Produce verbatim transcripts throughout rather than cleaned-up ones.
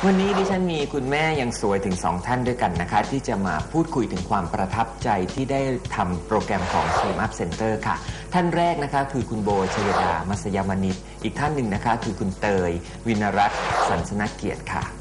วันนี้ดิฉันมีคุณแม่ยังสวยถึงสองท่านด้วยกันนะคะที่จะมาพูดคุยถึงความประทับใจที่ได้ทำโปรแกรมของ Slim Up Center ค่ะท่านแรกนะคะคือคุณโบชยดามัสยามนิตอีกท่านหนึ่งนะคะคือคุณเตยวินรัตน์สันสนเกียรติค่ะ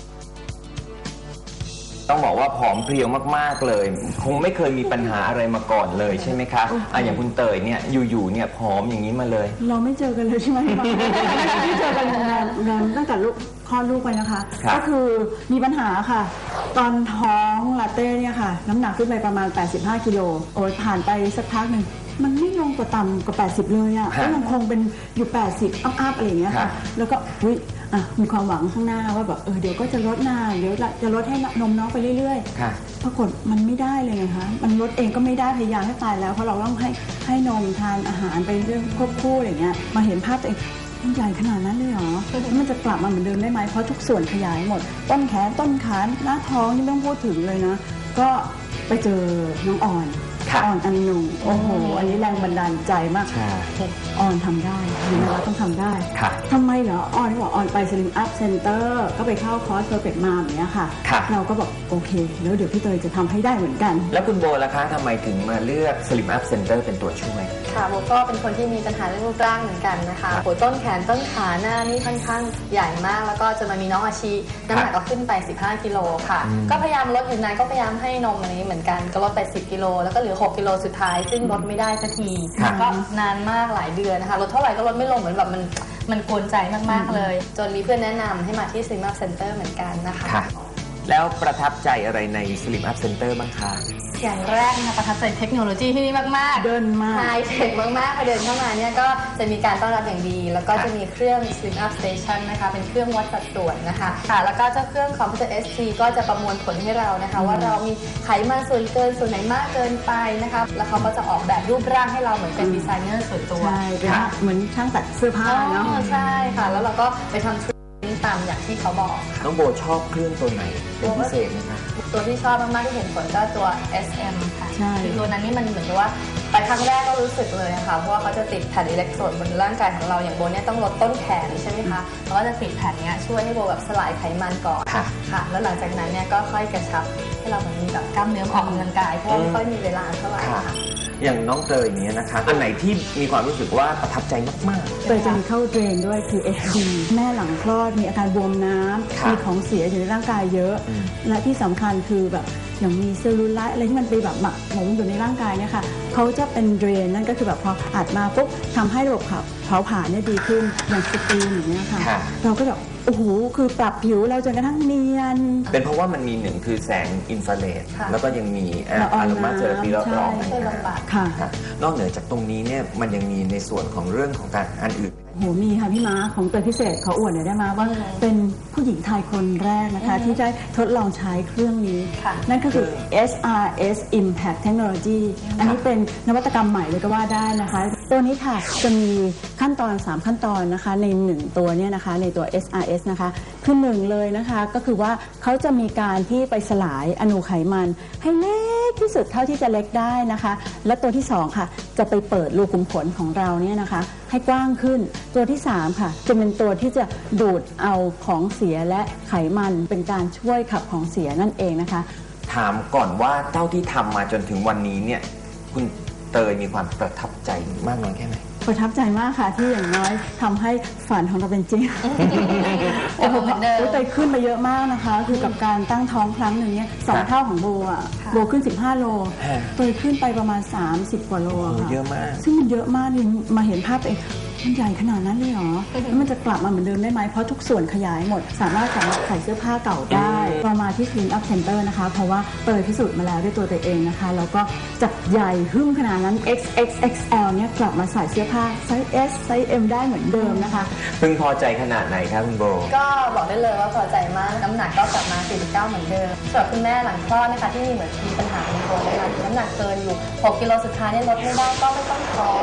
ต้องบอกว่าผอมเพรียวมากๆเลยคงไม่เคยมีปัญหาอะไรมาก่อนเลยใช่ไหมคะอ่ะอย่างคุณเตยเนี่ยอยู่ๆเนี่ยผอมอย่างนี้มาเลยเราไม่เจอกันเลยใช่ไหมไม่เจอกันนานนานตั้งแต่ลูกคลอดลูกไปนะคะก็คือมีปัญหาค่ะตอนท้องลาเต้เนี่ยค่ะน้ำหนักขึ้นไปประมาณแปดสิบห้ากิโลโอ้ยผ่านไปสักพักหนึ่งมันไม่ลงกว่าต่ำกว่าแปดสิบเลยอ่ะก็ยังคงเป็นอยู่แปดสิบอัพๆอะไรอย่างเงี้ยค่ะแล้วก็อุ๊ยอ่ะมีความหวังข้างหน้าว่าแบบเออเดี๋ยวก็จะลดหน้าเดี๋ยวจะลดให้นมน้องไปเรื่อยๆปรากฏมันไม่ได้เลยนะคะมันลดเองก็ไม่ได้พยายามให้ตายแล้วเพราะเราต้องให้ให้นมทานอาหารไปเรื่องควบคู่อะไรเงี้ยมาเห็นภาพตัวเองมันใหญ่ขนาดนั้นเลยเหรอมันจะกลับมาเหมือนเดิมได้ไหมเพราะทุกส่วนขยายหมดต้นแขนต้นขาหน้าท้องนี่ไม่ต้องพูดถึงเลยนะก็ไปเจอน้องอ่อนอ่อนอันหนุ่มโอ้โหอันนี้แรงบันดาลใจมากอ่อนทำได้ยูนารัตต้องทำได้ทำไมเหรออ่อนบอกอ่อนไป Slim Up Center ก็ไปเข้าคอร์ส Perfect Mom อย่างเงี้ยค่ะเราก็บอกโอเคแล้วเดี๋ยวพี่เตยจะทำให้ได้เหมือนกันแล้วคุณโบล่ะคะทำไมถึงมาเลือก Slim Up Center เป็นตัวช่วยค่ะโบก็เป็นคนที่มีปัญหาเรื่องรูปร่างเหมือนกันนะคะหัวต้นแขนต้นขาหน้านี่ค่อนข้างใหญ่มากแล้วก็จะมามีน้องอาชีน้ำหนักก็ขึ้นไปสิบห้ากิโลค่ะก็พยายามลดอยู่นานก็พยายามให้นมอันนี้เหมือนกันก็ลดไปสิบกิโลแล้วก็เหลือหกกิโลสุดท้ายซึ่งลดไม่ได้สักทีก็นานมากหลายเดือนนะคะลดเท่าไหร่ก็ลดไม่ลงเหมือนแบบมันมันกวนใจมากๆเลยจนมีเพื่อนแนะนำให้มาที่ Slim Up Center เหมือนกันนะคะแล้วประทับใจอะไรใน Slim Up Center บ้างคะอย่างแรกนะคะประทับใจเทคโนโลยีที่นี่มากๆเดินมากไฮเทคมากๆพอเดินเข้ามาเนี่ยก็จะมีการต้อนรับอย่างดีแล้วก็จะมีเครื่อง Slim Up Station นะคะเป็นเครื่องวัดสัดส่วนนะคะค่ะแล้วก็เจ้าเครื่องคอมพิวเตอร์ เอส ที ก็จะประมวลผลให้เรานะคะว่าเรามีไขมันส่วนเกินส่วนไหนมากเกินไปนะคะแล้วเขาก็จะออกแบบรูปร่างให้เราเหมือนเป็นดีไซเนอร์ส่วนตัวใช่เหมือนช่างตัดเสื้อผ้าเนาะใช่ค่ะแล้วเราก็ไปทำตามอย่างที่เขาบอกน้องโบชอบเครื่องตัวไหนเป็นพิเศษไหมคะตัวที่ชอบมากๆที่เห็นผลก็ตัว เอส เอ็ม ค่ะคือตัวนั้นนี่มันเหมือนกับว่าไปครั้งแรกก็รู้สึกเลยค่ะเพราะว่าเขาจะติดแผ่นอิเล็กโทรดบนร่างกายของเราอย่างโบเนี่ยต้องลดต้นแขนใช่ไหมคะเขาก็จะติดแผ่นนี้ช่วยให้โบแบบสลายไขมันก่อนค่ะแล้วหลังจากนั้นเนี่ยก็ค่อยกระชับให้เราแบบมีแบบกล้ามเนื้อออกกำลังกายเพราะไม่ค่อยมีเวลาเท่าไหร่ค่ะอย่างน้องเตยอย่างนี้นะคะอันไหนที่มีความรู้สึกว่าประทับใจมากๆเตยจะมีเข้าเทรนด้วยคือ เอช ดี แม่หลังคลอดมีอาการบวมน้ำมีของเสียอยู่ในร่างกายเยอะและที่สำคัญคือแบบอย่างมีเซลลูไลท์อะไรที่มันไปแบบหมักหมมอยู่ในร่างกายเนี่ยค่ะเขาจะเป็นเดรนนั่นก็คือแบบพออัดมาปุ๊บทำให้ระบบเผาผลาญเนี่ยดีขึ้นอย่างสตรีมอย่างเงี้ยค่ะเราก็แบบโอ้โหคือปรับผิวเราจนกระทั่งเนียนเป็นเพราะว่ามันมีหนึ่งคือแสงอินฟราเรดแล้วก็ยังมีอะโรมาเทอราปีรอบๆค่ะนอกเหนือจากตรงนี้เนี่ยมันยังมีในส่วนของเรื่องของการอันอื่นโหมีค่ะพี่ม้าของเตยพิเศษเขาอวดหน่อยได้ไหมว่าเป็นผู้หญิงไทยคนแรกนะคะที่ได้ทดลองใช้เครื่องนี้นั่นก็คือ เอส อาร์ เอส Impact Technology อันนี้เป็นนวัตกรรมใหม่เลยก็ว่าได้นะคะตัวนี้ค่ะจะมีขั้นตอนสามขั้นตอนนะคะในหนึ่งตัวเนี่ยนะคะในตัว เอส อาร์ เอส นะคะคือหนึ่งเลยนะคะก็คือว่าเขาจะมีการที่ไปสลายอนูไขมันให้เล็กที่สุดเท่าที่จะเล็กได้นะคะและตัวที่สองค่ะจะไปเปิดรูขุมขนของเราเนี่ยนะคะให้กว้างขึ้นตัวที่สามค่ะจะเป็นตัวที่จะดูดเอาของเสียและไขมันเป็นการช่วยขับของเสียนั่นเองนะคะถามก่อนว่าเท่าที่ทำมาจนถึงวันนี้เนี่ยคุณเตยมีความประทับใจมากน้อยแค่ไหนประทับใจมากค่ะที่อย่างน้อยทำให้ฝันของเราเป็นจริงโอ้โหเตยขึ้นไปเยอะมากนะคะคือกับการตั้งท้องครั้งหนึ่งเนี่ยสองเท่าของโบอ่ะโบขึ้นสิบห้าโลเตยขึ้นไปประมาณสามสิบกว่าโลค่ะเยอะมากซึ่งมันเยอะมากนี่มาเห็นภาพเองมันใหญ่ขนาดนั้นเลยเหรอแล้วมันจะกลับมาเหมือนเดิมได้ไหมเพราะทุกส่วนขยายหมดสามารถสามารถใส่เสื้อผ้าเก่าได้เรามาที่ Slim Up Center นะคะเพราะว่าเตยพิสูจน์มาแล้วด้วยตัวเตยเองนะคะแล้วก็จัดใหญ่หึ่มขนาดนั้น เอ็กซ์ เอ็กซ์ เอ็กซ์ แอล เนี่ยกลับมาใส่เสื้อผ้าไซส์ S ไซส์ M ได้เหมือนเดิมนะคะพึงพอใจขนาดไหนครับคุณโบก็บอกได้เลยว่าพอใจมากน้ำหนักก็กลับมาสี่สิบเก้าเหมือนเดิมสำหรับคุณแม่หลังคลอดนะคะที่มีเหมือนมีปัญหาในตัวนะคะน้ำหนักเกินอยู่หกกิโลสุดท้ายเนี่ยลดไม่ได้ก็ไม่ต้องท้อค่ะ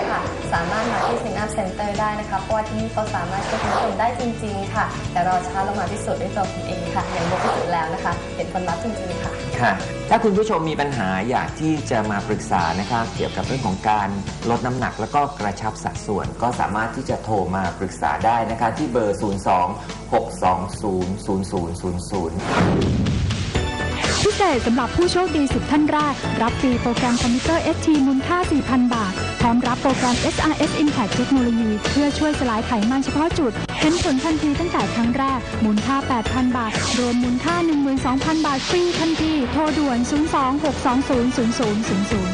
สามารถมาที่ซิงอัพเซ็นเตอร์ได้นะคะเพราะว่าที่นี่เขาสามารถช่วยคุณผู้ชมได้จริงๆค่ะแต่เราช้าลงมาพิสูจน์ด้วยตัวคุณเองค่ะอย่างโบพิสูจน์แล้วนะคะเห็นผลลัพธ์จริงๆค่ะค่ะถ้าคุณผู้ชมมีปัญหาอยากที่จะมาปรึกษานะคะเกี่ยวกับเรื่องของการลดน้ำหนักแล้วก็กระชับสัดส่วนก็สามารถที่จะโทรมาปรึกษาได้นะคะที่เบอร์ ศูนย์ สอง หก สอง ศูนย์ ศูนย์ ศูนย์ ศูนย์ ศูนย์พิเศษสำหรับผู้โชคดีสิบท่านแรกรับฟรีโปรแกรมคอมพิวเตอร์ เอส ที มูลค่า สี่พัน บาทพร้อมรับโปรแกรม เอส อาร์ เอส Impact เทคโนโลยีเพื่อช่วยสลายไขมันเฉพาะจุดเห็นผลทันทีตั้งแต่ครั้งแรกมูลค่า แปดพัน บาทรวมมูลค่า หนึ่งหมื่นสองพัน บาทฟรีทันทีโทรด่วน ศูนย์ สอง หก สอง ศูนย์ ศูนย์ ศูนย์ ศูนย์ ศูนย์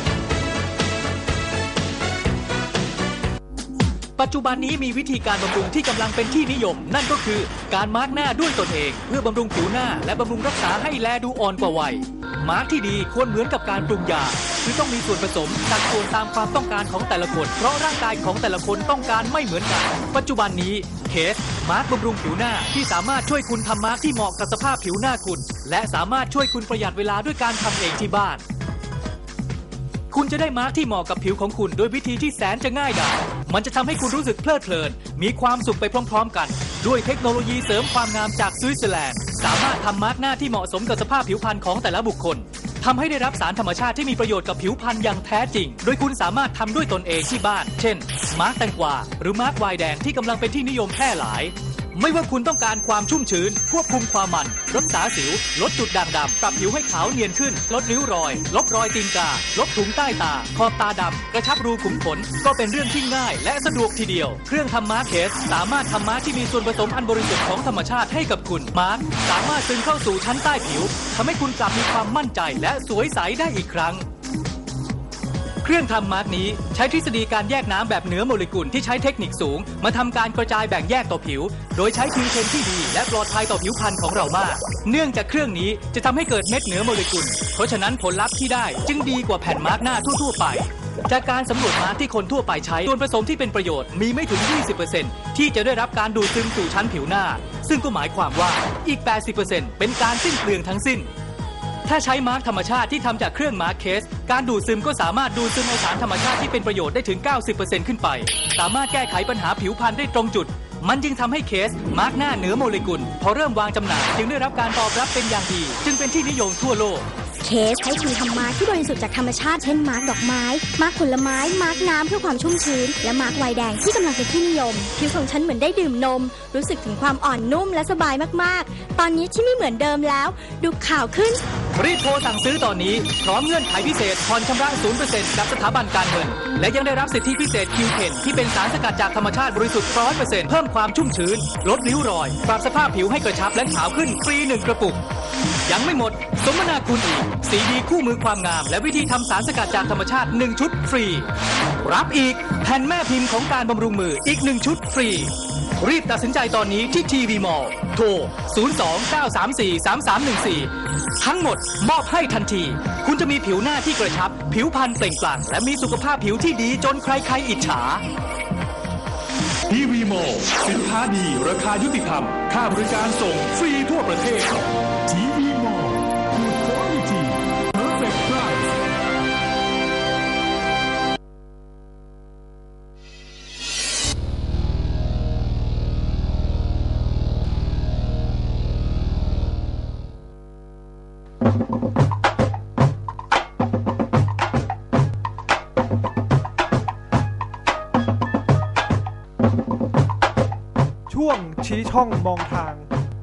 ปัจจุบันนี้มีวิธีการบำรุงที่กำลังเป็นที่นิยมนั่นก็คือการมาร์กหน้าด้วยตนเองเพื่อบำรุงผิวหน้าและบำรุงรักษาให้แลดูอ่อนกว่าวัยมาร์กที่ดีควรเหมือนกับการปรุงยาคือต้องมีส่วนผสมสัดส่วนตามความต้องการของแต่ละคนเพราะร่างกายของแต่ละคนต้องการไม่เหมือนกันปัจจุบันนี้เคสมาร์กบำรุงผิวหน้าที่สามารถช่วยคุณทำมาร์กที่เหมาะกับสภาพผิวหน้าคุณและสามารถช่วยคุณประหยัดเวลาด้วยการทำเองที่บ้านคุณจะได้มาร์กที่เหมาะกับผิวของคุณโดยวิธีที่แสนจะง่ายดายมันจะทำให้คุณรู้สึกเพลิดเพลินมีความสุขไปพร้อมๆกันด้วยเทคโนโลยีเสริมความงามจากสวิตเซอร์แลนด์สามารถทำมาร์กหน้าที่เหมาะสมกับสภาพผิวพรรณของแต่ละบุคคลทำให้ได้รับสารธรรมชาติที่มีประโยชน์กับผิวพรรณอย่างแท้จริงโดยคุณสามารถทำด้วยตนเองที่บ้านเช่นมาร์กแตงกวาหรือมาร์กไวน์แดงที่กำลังเป็นที่นิยมแพร่หลายไม่ว่าคุณต้องการความชุ่มชื้นควบคุมความมันรักษาสิวลดจุดด่างดำปรับผิวให้ขาวเนียนขึ้นลดริ้วรอยลบรอยตีนกาลบถุงใต้ตาขอบตาดำกระชับรูขุมขนก็เป็นเรื่องที่ง่ายและสะดวกทีเดียวเครื่องทำมาร์กเคสสามารถทำมาร์กที่มีส่วนผสมอันบริสุทธิ์ของธรรมชาติให้กับคุณมาร์กสามารถซึมเข้าสู่ชั้นใต้ผิวทำให้คุณกลับมีความมั่นใจและสวยใสได้อีกครั้งเครื่องทำมาร์กนี้ใช้ทฤษฎีการแยกน้ำแบบเหนือโมเลกุลที่ใช้เทคนิคสูงมาทำการกระจายแบ่งแยกต่อผิวโดยใช้คิวเทนที่ดีและปลอดภัยต่อผิวพรรณของเรามากเนื่องจากเครื่องนี้จะทำให้เกิดเม็ดเหนือโมเลกุลเพราะฉะนั้นผลลัพธ์ที่ได้จึงดีกว่าแผ่นมาร์กหน้าทั่วๆไปจากการสำรวจมาร์กที่คนทั่วไปใช้ส่วนผสมที่เป็นประโยชน์มีไม่ถึง ยี่สิบเปอร์เซ็นต์ ที่จะได้รับการดูดซึมสู่ชั้นผิวหน้าซึ่งก็หมายความว่าอีก แปดสิบเปอร์เซ็นต์ เป็นการสิ้นเปลืองทั้งสิ้นถ้าใช้มาร์กธรรมชาติที่ทำจากเครื่องมาร์กเคสการดูดซึมก็สามารถดูดซึมเอาสารธรรมชาติที่เป็นประโยชน์ได้ถึง เก้าสิบเปอร์เซ็นต์ ขึ้นไปสามารถแก้ไขปัญหาผิวพรรณได้ตรงจุดมันจึงทำให้เคสมาร์กหน้าเหนือโมเลกุลพอเริ่มวางจำหน่ายจึงได้รับการตอบรับเป็นอย่างดีจึงเป็นที่นิยมทั่วโลกเคสใช้ครีมทำมาร์กที่บริสุทธิ์จากธรรมชาติเช่นมาร์กดอกไม้มาร์กผลไม้มาร์กน้ำเพื่อความชุ่มชื้นและมาร์กไวน์แดงที่กำลังเป็นที่นิยมผิวของฉันเหมือนได้ดื่มนมรู้สึกถึงความอ่อนนุ่มและสบายมากๆตอนนี้ที่ไม่เหมือนเดิมแล้วดูขาวขึ้นรีบโทรสั่งซื้อตอนนี้พร้อมเงื่อนไขพิเศษผ่อนชำระ ศูนย์เปอร์เซ็นต์ กับสถาบันการเงินและยังได้รับสิทธิพิเศษ คิว เทน ที่เป็นสารสกัดจากธรรมชาติบริสุทธิ์ ร้อยเปอร์เซ็นต์ เพิ่มความชุ่มชื้นลดริ้วรอยปรับสภาพผิวให้กระชับและขาวขึ้นฟรีหนึ่งกระปุกยังไม่หมดสมนาคุณอีกซีดีคู่มือความงามและวิธีทำสารสกัดจากธรรมชาติหนึ่งชุดฟรีรับอีกแผ่นแม่พิมพ์ของการบำรุงมืออีกหนึ่งชุดฟรีรีบตัดสินใจตอนนี้ที่ทีวีมอลล์โทร ศูนย์ สอง เก้า สาม สี่ สาม สาม หนึ่ง สี่ ทั้งหมดมอบให้ทันทีคุณจะมีผิวหน้าที่กระชับผิวพรรณเปล่งปลั่งและมีสุขภาพผิวที่ดีจนใครๆอิจฉาทีวีมอลล์สินค้าดีราคายุติธรรมค่าบริการส่งฟรีทั่วประเทศทีวีมอลล์ Good Quality Perfect Price ช่วงชี้ช่องมองทาง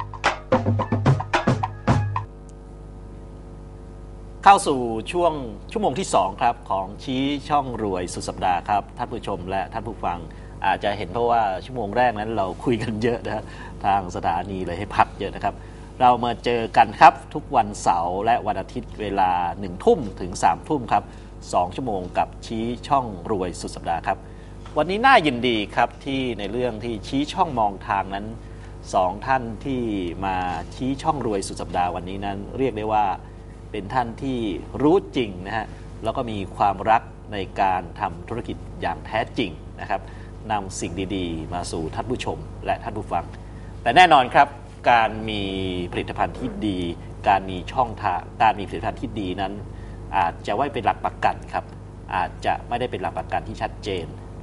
เข้าสู่ช่วงชั่วโมงที่สองครับของชี้ช่องรวยสุดสัปดาห์ครับท่านผู้ชมและท่านผู้ฟังอาจจะเห็นเพราะว่าชั่วโมงแรกนั้นเราคุยกันเยอะนะทางสถานีเลยให้พักเยอะนะครับเรามาเจอกันครับทุกวันเสาร์และวันอาทิตย์เวลาหนึ่งทุ่มถึงสามทุ่มครับสองชั่วโมงกับชี้ช่องรวยสุดสัปดาห์ครับวันนี้น่ายินดีครับที่ในเรื่องที่ชี้ช่องมองทางนั้นสองท่านที่มาชี้ช่องรวยสุดสัปดาห์วันนี้นั้นเรียกได้ว่าเป็นท่านที่รู้จริงนะฮะแล้วก็มีความรักในการทำธุรกิจอย่างแท้จริงนะครับนำสิ่งดีๆมาสู่ท่านผู้ชมและท่านผู้ฟังแต่แน่นอนครับการมีผลิตภัณฑ์ที่ดีการมีช่องทางการมีผลิตภัณฑ์ที่ดีนั้นอาจจะไม่เป็นหลักประกันครับอาจจะไม่ได้เป็นหลักประกันที่ชัดเจน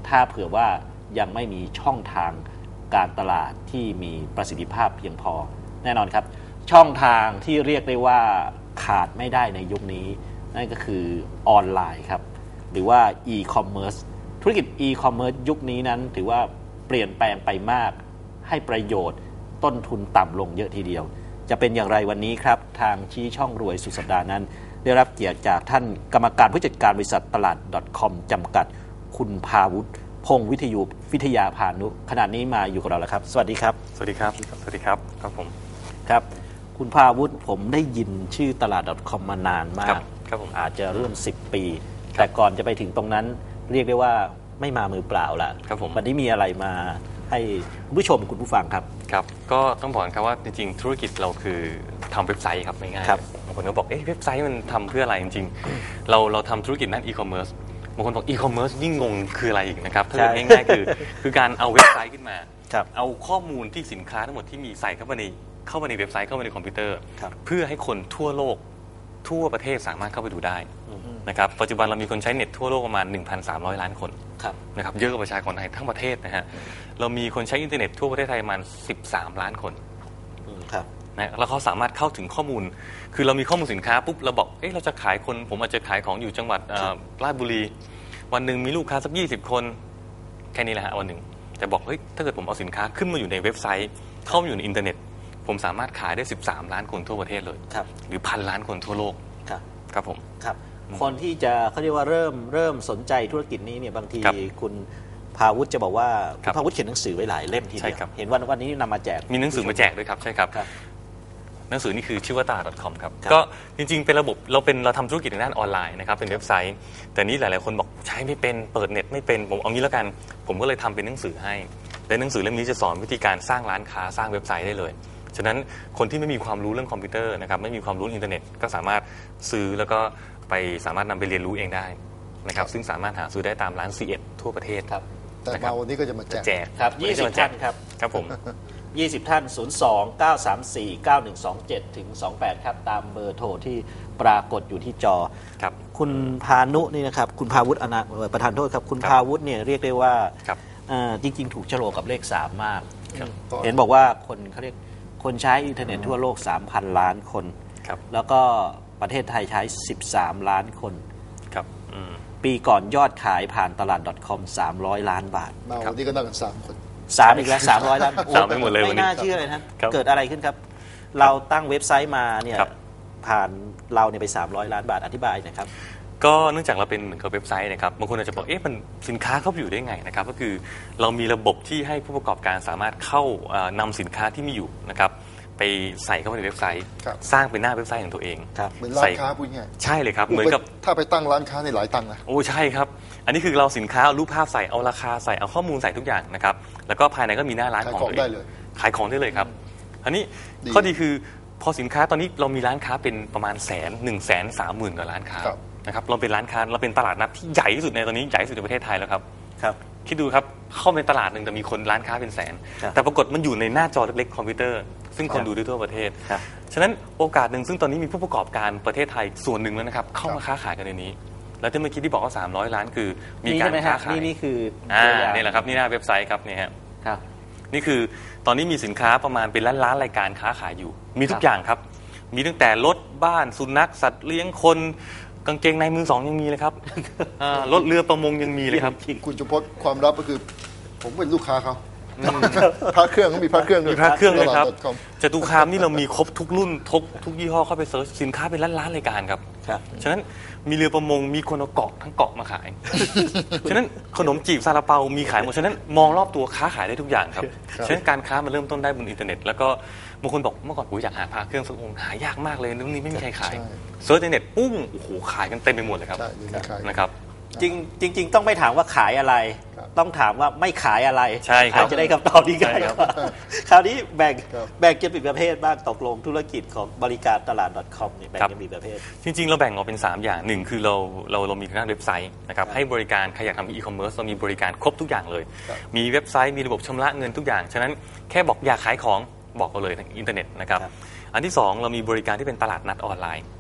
ถ้าเผื่อว่ายังไม่มีช่องทางการตลาดที่มีประสิทธิภาพเพียงพอแน่นอนครับช่องทางที่เรียกได้ว่าขาดไม่ได้ในยุคนี้นั่นก็คือออนไลน์ครับหรือว่า e-commerce ธุรกิจ e-commerce ยุคนี้นั้นถือว่าเปลี่ยนแปลงไปมากให้ประโยชน์ต้นทุนต่ำลงเยอะทีเดียวจะเป็นอย่างไรวันนี้ครับทางชี้ช่องรวยสุดสัปดาห์นั้นได้รับเกียรติจากท่านกรรมการผู้จัดการบริษัทตลาด .com จำกัดคุณภาวุฒิพงษ์วิทยุวิทยาพานุขณะนี้มาอยู่กับเราแล้วครับสวัสดีครับสวัสดีครับสวัสดีครับครับผมครับคุณภาวุฒิผมได้ยินชื่อตลาด .com มานานมากครับผมอาจจะร่วมสิบปีแต่ก่อนจะไปถึงตรงนั้นเรียกได้ว่าไม่มามือเปล่าละครับผมวันนี้มีอะไรมาให้คุณผู้ชมคุณผู้ฟังครับครับก็ต้องบอกครับว่าจริงๆธุรกิจเราคือทำเว็บไซต์ครับง่ายๆบางคนก็บอกเอ๊ะเว็บไซต์มันทำเพื่ออะไรจริงๆเราเราทำธุรกิจด้านอีคอมเมิร์ซบางคนบอกอีคอมเมิร์ซยิ่งงงคืออะไรอีกนะครับถ้าเกิดง่ายๆคือคือการเอาเว็บไซต์ขึ้นมาเอาข้อมูลที่สินค้าทั้งหมดที่มีใส่เข้ามาในเข้ามาในเว็บไซต์เข้ามาในคอมพิวเตอร์เพื่อให้คนทั่วโลกทั่วประเทศสามารถเข้าไปดูได้นะครับปัจจุบันเรามีคนใช้เน็ตทั่วโลกประมาณ หนึ่งพันสามร้อย ล้านคนนะครับเยอะกว่าประชากรไทยทั้งประเทศนะฮะเรามีคนใช้อินเทอร์เน็ตทั่วประเทศไทยประมาณสิบสามล้านคนนะแล้วเขาสามารถเข้าถึงข้อมูลคือเรามีข้อมูลสินค้าปุ๊บเราบอกเอ๊ะเราจะขายคนผมอาจจะขายของอยู่จังหวัดราชบุรีวันหนึ่งมีลูกค้าสักยี่สิบคนแค่นี้แหละฮะวันหนึ่งแต่บอกเฮ้ยถ้าเกิดผมเอาสินค้าขึ้นมาอยู่ในเว็บไซต์เข้ามาอยู่ในอินเทอร์เน็ตผมสามารถขายได้สิบสามล้านคนทั่วประเทศเลยหรือพันล้านคนทั่วโลกครับครับผมครับคนที่จะเขาเรียกว่าเริ่มเริ่มสนใจธุรกิจนี้เนี่ยบางทีคุณภาวุฒิจะบอกว่าคุณภาวุฒิเขียนหนังสือไว้หลายเล่มทีเดียวเห็นว่าวันนี้นำมาแจกมีหนังสือมาแจกด้วยครับใช่ครับหนังสือนี่คือชื่อว่าตลาด .com ครับก็จริงๆเป็นระบบเราเป็นเราทำธุรกิจในด้านออนไลน์นะครับเป็นเว็บไซต์แต่นี้หลายๆคนบอกใช้ไม่เป็นเปิดเน็ตไม่เป็นผมเอางี้แล้วกันผมก็เลยทำเป็นหนังสือให้และหนังสือเล่มนี้จะสอนวิธีการสร้างร้านค้าสร้างเว็บไซต์ได้เลยฉะนั้นคนที่ไม่มีความรู้เรื่องคอมพิวเตอร์นะครับไม่มีความรู้อินเทอร์เน็ตก็สามารถซื้อแล้วก็ไปสามารถนำไปเรียนรู้เองได้นะครับซึ่งสามารถหาซื้อได้ตามร้าน ซี เอ็ด ทั่วประเทศครับแต่มาวันนี้ก็จะมาแจกครับยี่สิบท่านครับครับผมยี่สิบท่านศูนย์ สอง เก้า สาม สี่ เก้า หนึ่ง สอง เจ็ด ถึง สองแปดครับตามเบอร์โทรที่ปรากฏอยู่ที่จอครับคุณพานุนี่นะครับคุณภาวุฒิอนาประธานโทษครับคุณภาวุฒิเนี่ยเรียกได้ว่าจริงๆถูกฉลกกับเลขสามมากเห็นบอกว่าคนเขาเรียกคนใช้อินเทอร์เน็ตทั่วโลก สามพัน ล้านคนแล้วก็ประเทศไทยใช้สิบสามล้านคนครับปีก่อนยอดขายผ่านตลาด .com สามร้อยล้านบาทมาวันนี้ก็นั่งกันสามคนสามอีกแล้วสามร้อยล้านสามไปหมดเลยไม่น่าเชื่อเลยนะเกิดอะไรขึ้นครับเราตั้งเว็บไซต์มาเนี่ยผ่านเราเนี่ยไปสามร้อยล้านบาทอธิบายหน่อยครับก็เนื่องจากเราเป็นเหมือนกับเว็บไซต์นะครับบางคนอาจจะบอกเอ๊ะมันสินค้าเข้าไปอยู่ได้ไงนะครับก็คือเรามีระบบที่ให้ผู้ประกอบการสามารถเข้านำสินค้าที่มีอยู่นะครับไปใส่เข้าไปในเว็บไซต์สร้างเป็นหน้าเว็บไซต์ของตัวเองเหมือนร้านค้าพูดง่ายใช่เลยครับเหมือนกับถ้าไปตั้งร้านค้าในหลายตังค์นะโอ้ใช่ครับอันนี้คือเราสินค้าเอารูปภาพใส่เอาราคาใส่เอาข้อมูลใส่ทุกอย่างนะครับแล้วก็ภายในก็มีหน้าร้านของตัวเองขายของได้เลยครับอันนี้ข้อดีคือพอสินค้าตอนนี้เรามีร้านค้าเป็นประมาณแสนหนึ่งแสนสามหมื่นกว่าร้านค้านะครับเราเป็นร้านค้าเราเป็นตลาดนัดที่ใหญ่ที่สุดในตอนนี้ใหญ่ที่สุดในประเทศไทยแล้วครับครับคิดดูครับเข้าในตลาดหนึ่งแต่มีคนร้านค้าเป็นแสนแต่ปรากฏมันอยู่ในหน้าจอเล็กๆคอมพิวเตอร์ซึ่งคนดูได้ทั่วประเทศฉะนั้นโอกาสหนึ่งซึ่งตอนนี้มีผู้ประกอบการประเทศไทยส่วนหนึ่งแล้วนะครับเข้ามาค้าขายกันในนี้แล้วที่เมื่อกี้ที่บอกว่าสามร้อยล้านคือมีการค้าขายนี่คืออ่านี่แหละครับนี่หน้าเว็บไซต์ครับนี่ครับนี่คือตอนนี้มีสินค้าประมาณเป็นล้านล้านรายการค้าขายอยู่มีทุกอย่างครับมีตั้งแต่รถบ้านสุนัขสัตว์เลี้ยงคนกางเกงในมือสองยังมีเลยครับรถเรือประมงยังมีเลยครับคุณจุพจน์ความลับก็คือผมเป็นลูกค้าเขาพระเครื่องก็มีพระเครื่องมีพระเครื่องเลยครับจตุคามนี่เรามีครบทุกรุ่นทุกทุกยี่ห้อเข้าไปเซิร์ชสินค้าเป็นล้านล้านรายการครับฉะนั้นมีเรือประมงมีคนเอาเกาะทั้งเกาะมาขายฉะนั้นขนมจีบซาลาเปามีขายหมดฉะนั้นมองรอบตัวค้าขายได้ทุกอย่างครับฉะนั้นการค้ามันเริ่มต้นได้บนอินเทอร์เน็ตแล้วก็บางคนบอกเมื่อก่อนผมอยากหาพระเครื่องสักองค์หายากมากเลยรุ่นนี้ไม่มีใครขายเซิร์ชในเน็ตปุ้งโอ้โหขายกันเต็มไปหมดเลยครับนะครับจริงจริงๆต้องไม่ถามว่าขายอะไรต้องถามว่าไม่ขายอะไรใช่ครับจะได้คำตอบที่ง่ายครับคราวนี้แบ่งแบ่งเป็นประเภทบ้างตกลงธุรกิจของบริการตลาด .com เนี่ยแบ่งเป็นประเภทจริงๆเราแบ่งออกเป็นสามอย่างหนึ่งคือเราเราเรามีทางด้านเว็บไซต์นะครับให้บริการใครอยากทำอีคอมเมิร์ซเรามีบริการครบทุกอย่างเลยมีเว็บไซต์มีระบบชำระเงินทุกอย่างฉะนั้นแค่บอกอยากขายของบอกเราเลยทางอินเทอร์เน็ตนะครับอันที่สองเรามีบริการที่เป็นตลาดนัดออนไลน์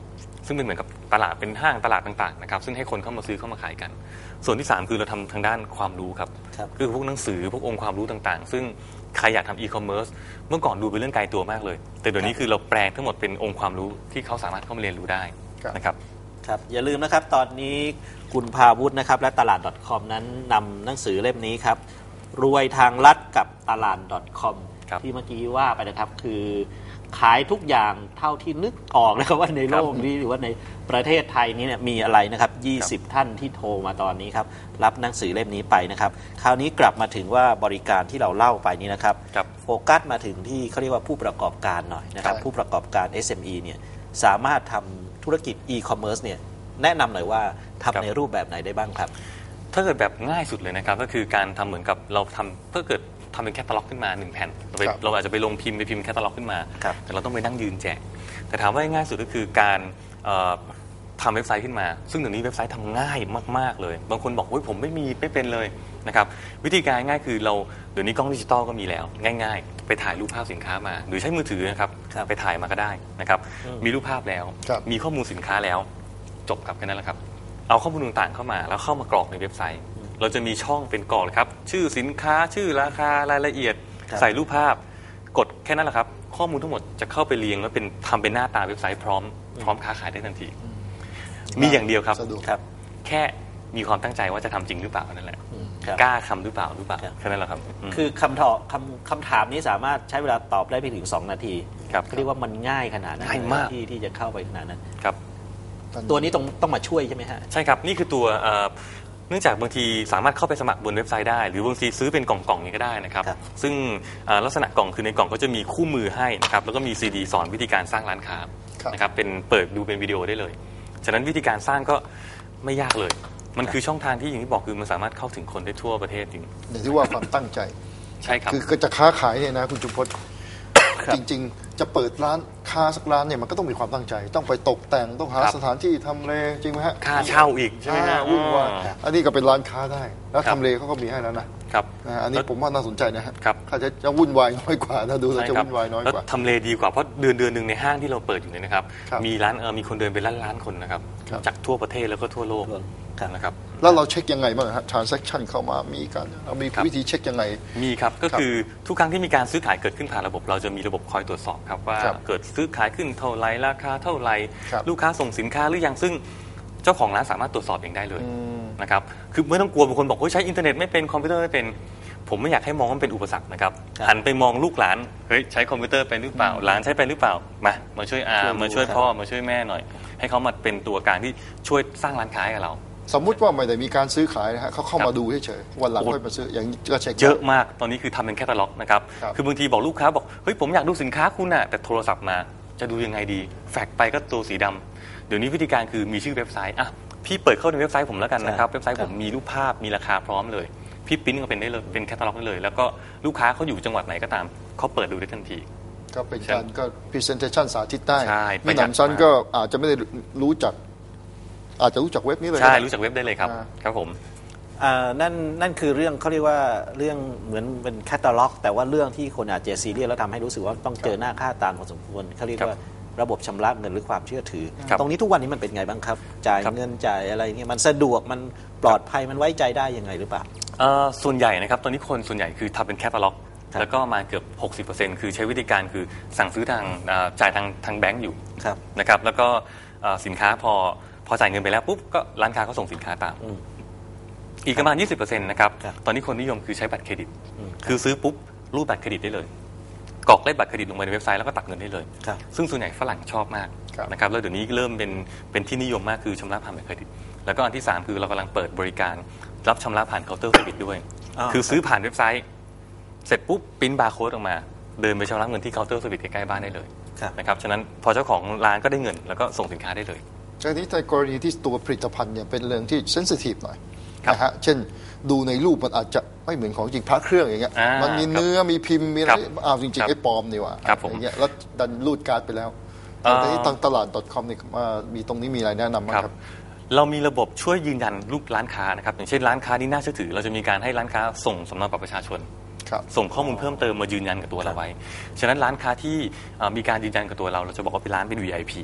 ซึ่งเป็นเหมือนกับตลาดเป็นห้างตลาดต่างๆนะครับซึ่งให้คนเข้ามาซื้อเข้ามาขายกันส่วนที่สามคือเราทำทางด้านความรู้ครับคือพวกหนังสือพวกองค์ความรู้ต่างๆซึ่งใครอยากทำอีคอมเมิร์ซเมื่อก่อนดูเป็นเรื่องไกลตัวมากเลยแต่เดี๋ยวนี้คือเราแปลงทั้งหมดเป็นองค์ความรู้ที่เขาสามารถเข้ามาเรียนรู้ได้นะครับครับอย่าลืมนะครับตอนนี้คุณภาวุฒินะครับและตลาด .com นั้นนำหนังสือเล่มนี้ครับรวยทางลัดกับตลาด .com ที่เมื่อกี้ว่าไปนะครับคือขายทุกอย่างเท่าที่นึกออกนะครับว่าในโลกนี้หรือว่าในประเทศไทยนี้เนี่ยมีอะไรนะครับยี่สิบท่านที่โทรมาตอนนี้ครับรับหนังสือเล่มนี้ไปนะครับคราวนี้กลับมาถึงว่าบริการที่เราเล่าไปนี้นะครับโฟกัสมาถึงที่เขาเรียกว่าผู้ประกอบการหน่อยนะครับผู้ประกอบการ เอส เอ็ม อี เนี่ยสามารถทำธุรกิจอีคอมเมิร์ซเนี่ยแนะนำหน่อยว่าทำในรูปแบบไหนได้บ้างครับถ้าเกิดแบบง่ายสุดเลยนะครับก็คือการทำเหมือนกับเราทำเพื่อเกิดทำเป็นแคตตาล็อกขึ้นมาหนึ่งแผ่นเราเราอาจจะไปลงพิมพ์ไปพิมพ์แคตตาล็อกขึ้นมาแต่เราต้องไปนั่งยืนแจกแต่ถามว่าง่ายสุดก็คือการทำเว็บไซต์ขึ้นมาซึ่งเดี๋ยวนี้เว็บไซต์ทำง่ายมากๆเลยบางคนบอกว่าผมไม่มีไม่เป็นเลยนะครับวิธีการง่ายคือเราเดี๋ยวนี้กล้องดิจิตอลก็มีแล้วง่ายๆไปถ่ายรูปภาพสินค้ามาหรือใช้มือถือนะครับไปถ่ายมาก็ได้นะครับมีรูปภาพแล้วมีข้อมูลสินค้าแล้วจบกับแค่นั้นแหละครับเอาข้อมูลต่างๆเข้ามาแล้วเข้ามากรอกในเว็บไซต์เราจะมีช่องเป็นกรอกเลยครับชื่อสินค้าชื่อราคารายละเอียดใส่รูปภาพกดแค่นั้นแหละครับข้อมูลทั้งหมดจะเข้าไปเรียงแล้วเป็นทำเป็นหน้าตาเว็บไซต์พร้อมพร้อมค้าขายได้ทันทีมีอย่างเดียวครับแค่มีความตั้งใจว่าจะทำจริงหรือเปล่านั่นแหละกล้าทำหรือเปล่าหรือเปล่าแค่นั้นแหละครับคือคำตอบคำคำถามนี้สามารถใช้เวลาตอบได้ไม่ถึงสองนาทีเขาเรียกว่ามันง่ายขนาดนั้นที่ที่จะเข้าไปขนาดนั้นครับตัวนี้ต้องต้องมาช่วยใช่ไหมฮะใช่ครับนี่คือตัวเนื่องจากบางทีสามารถเข้าไปสมัครบนเว็บไซต์ได้หรือบางทีซื้อเป็นกล่องๆนี้ก็ได้นะครับซึ่งลักษณะกล่องคือในกล่องก็จะมีคู่มือให้นะครับแล้วก็มีซีดีสอนวิธีการสร้างร้านค้านะครับเป็นเปิดดูเป็นวิดีโอได้เลยฉะนั้นวิธีการสร้างก็ไม่ยากเลยมันคือช่องทางที่อย่างที่บอกคือมันสามารถเข้าถึงคนได้ทั่วประเทศจริงอย่างที่ว่าความตั้งใจใช่ครับคือจะค้าขายเนี่ยนะคุณจุพจน์จริงๆจะเปิดร้านค้าสักร้านเนี่ยมันก็ต้องมีความตั้งใจต้องไปตกแต่งต้องหาสถานที่ทำเลจริงไหมฮะค่าเช่าอีกใช่ไหมฮะวุ่นวายอันนี้ก็เป็นร้านค้าได้แล้วทำเลเขาก็มีให้แล้วนะครับอันนี้ผมว่าน่าสนใจนะฮะถ้าจะจะวุ่นวายน้อยกว่าถ้าดูเราจะวุ่นวายน้อยกว่าทำเลดีกว่าเพราะเดือนเดือนหนึ่งในห้างที่เราเปิดอยู่เนี่ยนะครับมีร้านเออมีคนเดินเป็นล้านล้านคนนะครับจากทั่วประเทศแล้วก็ทั่วโลกนะครับแล้วเราเช็คยังไงบ้างฮะ transaction เข้ามามีกันเรามีวิธีเช็คยังไงมีครับก็คือทุกครั้งที่มีการซื้อขายเกิดขึ้นผ่านระบบเราจะมีระบบคอยตรวจสอบครับว่าเกิดซื้อขายขึ้นเท่าไรราคาเท่าไรลูกค้าส่งสินค้าหรือยังซึ่งเจ้าของร้านสามารถตรวจสอบเองได้เลยนะครับคือไม่ต้องกลัวบางคนบอกว่าใช้อินเทอร์เน็ตไม่เป็นคอมพิวเตอร์ไม่เป็นผมไม่อยากให้มองว่าเป็นอุปสรรคนะครับหันไปมองลูกหลานเฮ้ยใช้คอมพิวเตอร์เป็นหรือเปล่าหลานใช้เป็นหรือเปล่ามามาช่วยอามาช่วยพ่อมาช่วยแม่หน่อยให้เขามาเป็นตัวกลางที่ช่วยสร้างร้านค้าให้กับเราสมมุติว่าไม่ได้มีการซื้อขายนะฮะเขาเข้ามาดูเฉยๆวันหลังค่อยมาซื้ออย่างก็เช็คเยอะมากตอนนี้คือทำเป็นแคตตาล็อกนะครับคือบางทีบอกลูกค้าบอกเฮ้ยผมอยากดูสินค้าคุณน่ะแต่โทรศัพท์มาจะดูยังไงดีแฟกซ์ไปก็ตัวสีดำเดี๋ยวนี้วิธีการคือมีชื่อเว็บไซต์อ่ะพี่เปิดเข้าในเว็บไซต์ผมแล้วกันนะครับเว็บไซต์ผมมีรูปภาพมีราคาพร้อมเลยพี่ปริ้นก็เป็นได้เลยเป็นแคตตาล็อกได้เลยแล้วก็ลูกค้าเขาอยู่จังหวัดไหนก็ตามเขาเปิดดูได้ทันทีก็เป็นการก็ presentation สาธิตได้ไม่หนำซ้ำก็อาจจะไม่ได้รู้จักอาจจะรู้จักเว็บนี้เลยใช่รู้จักเว็บได้เลยครับครับผมนั่นนั่นคือเรื่องเขาเรียกว่าเรื่องเหมือนเป็นแคตตาล็อกแต่ว่าเรื่องที่คนอาจจะซีเรียสแล้วทำให้รู้สึกว่าต้องเจอหน้าค่าตาพอสมควรเขาเรียกว่าระบบชำระเงินหรือความเชื่อถือตรงนี้ทุกวันนี้มันเป็นไงบ้างครับจ่ายเงินจ่ายอะไรเงี้ยมันสะดวกมันปลอดภัยมันไว้ใจได้ยังไงหรือเปล่าส่วนใหญ่นะครับตอนนี้คนส่วนใหญ่คือทำเป็นแคตตาล็อกแล้วก็มาเกือบ หกสิบเปอร์เซ็นต์ คือใช้วิธีการคือสั่งซื้อทางจ่ายทางทางแบงก์อยู่นะครับแล้วก็สินค้าพอพอจ่ายเงินไปแล้วปุ๊บก็ร้านค้าก็ส่งสินค้าตามอีกประมาณ ยี่สิบเปอร์เซ็นต์ นะครับตอนนี้คนนิยมคือใช้บัตรเครดิตคือซื้อปุ๊บรูดบัตรเครดิตได้เลยกรอกเลขบัตรเครดิตลงไปในเว็บไซต์แล้วก็ตัดเงินได้เลยซึ่งส่วนใหญ่ฝรั่งชอบมากนะครับแล้วเดี๋ยวนี้เริ่มเป็นเป็นที่นิยมมากคือชำระผ่านบัตรเครดิตแล้วก็อันที่สามคือเรากำลังเปิดบริการรับชำระผ่านเคาน์เตอร์เซอร์วิสด้วยคือซื้อผ่านเว็บไซต์เสร็จปุ๊บปริ้นบาร์โค้ดออกมาเดินไปชำระเงินที่เคาน์เตอร์เซอร์วิสใกล้ๆบ้านได้เลยนะครับฉะนั้นพอเจ้าของร้านก็ได้เงินแล้วก็ส่งสินค้าได้เลยทีนี้ในกรณีที่ตัวผลิตภัณฑ์เนี่ยเป็นเรื่องที่เซนซิทีฟหน่อยนะฮะเช่นดูในรูปมันอาจจะไม่เหมือนของจริงพระเครื่องอย่างเงี้ยมันมีเนื้อมีพิมพ์มีอะไรอ้าวจริงๆไอ้ปลอมนี่ว่ะอย่างเงี้ยแล้วดันรูดการ์ดไปแล้วแต่ที่ทางตลาด .com นี่มีตรงนี้มีอะไรแนะนำบ้างครับเรามีระบบช่วยยืนยันรูปร้านค้านะครับอย่างเช่นร้านค้าที่น่าเชื่อถือเราจะมีการให้ร้านค้าส่งสำเนาบัตรประชาชนส่งข้อมูลเพิ่มเติมมายืนยันกับตัวเราไว้ฉะนั้นร้านค้าที่มีการยืนยันกับตัวเราเราจะบอกว่าเป็นร้านเป็น วี ไอ พี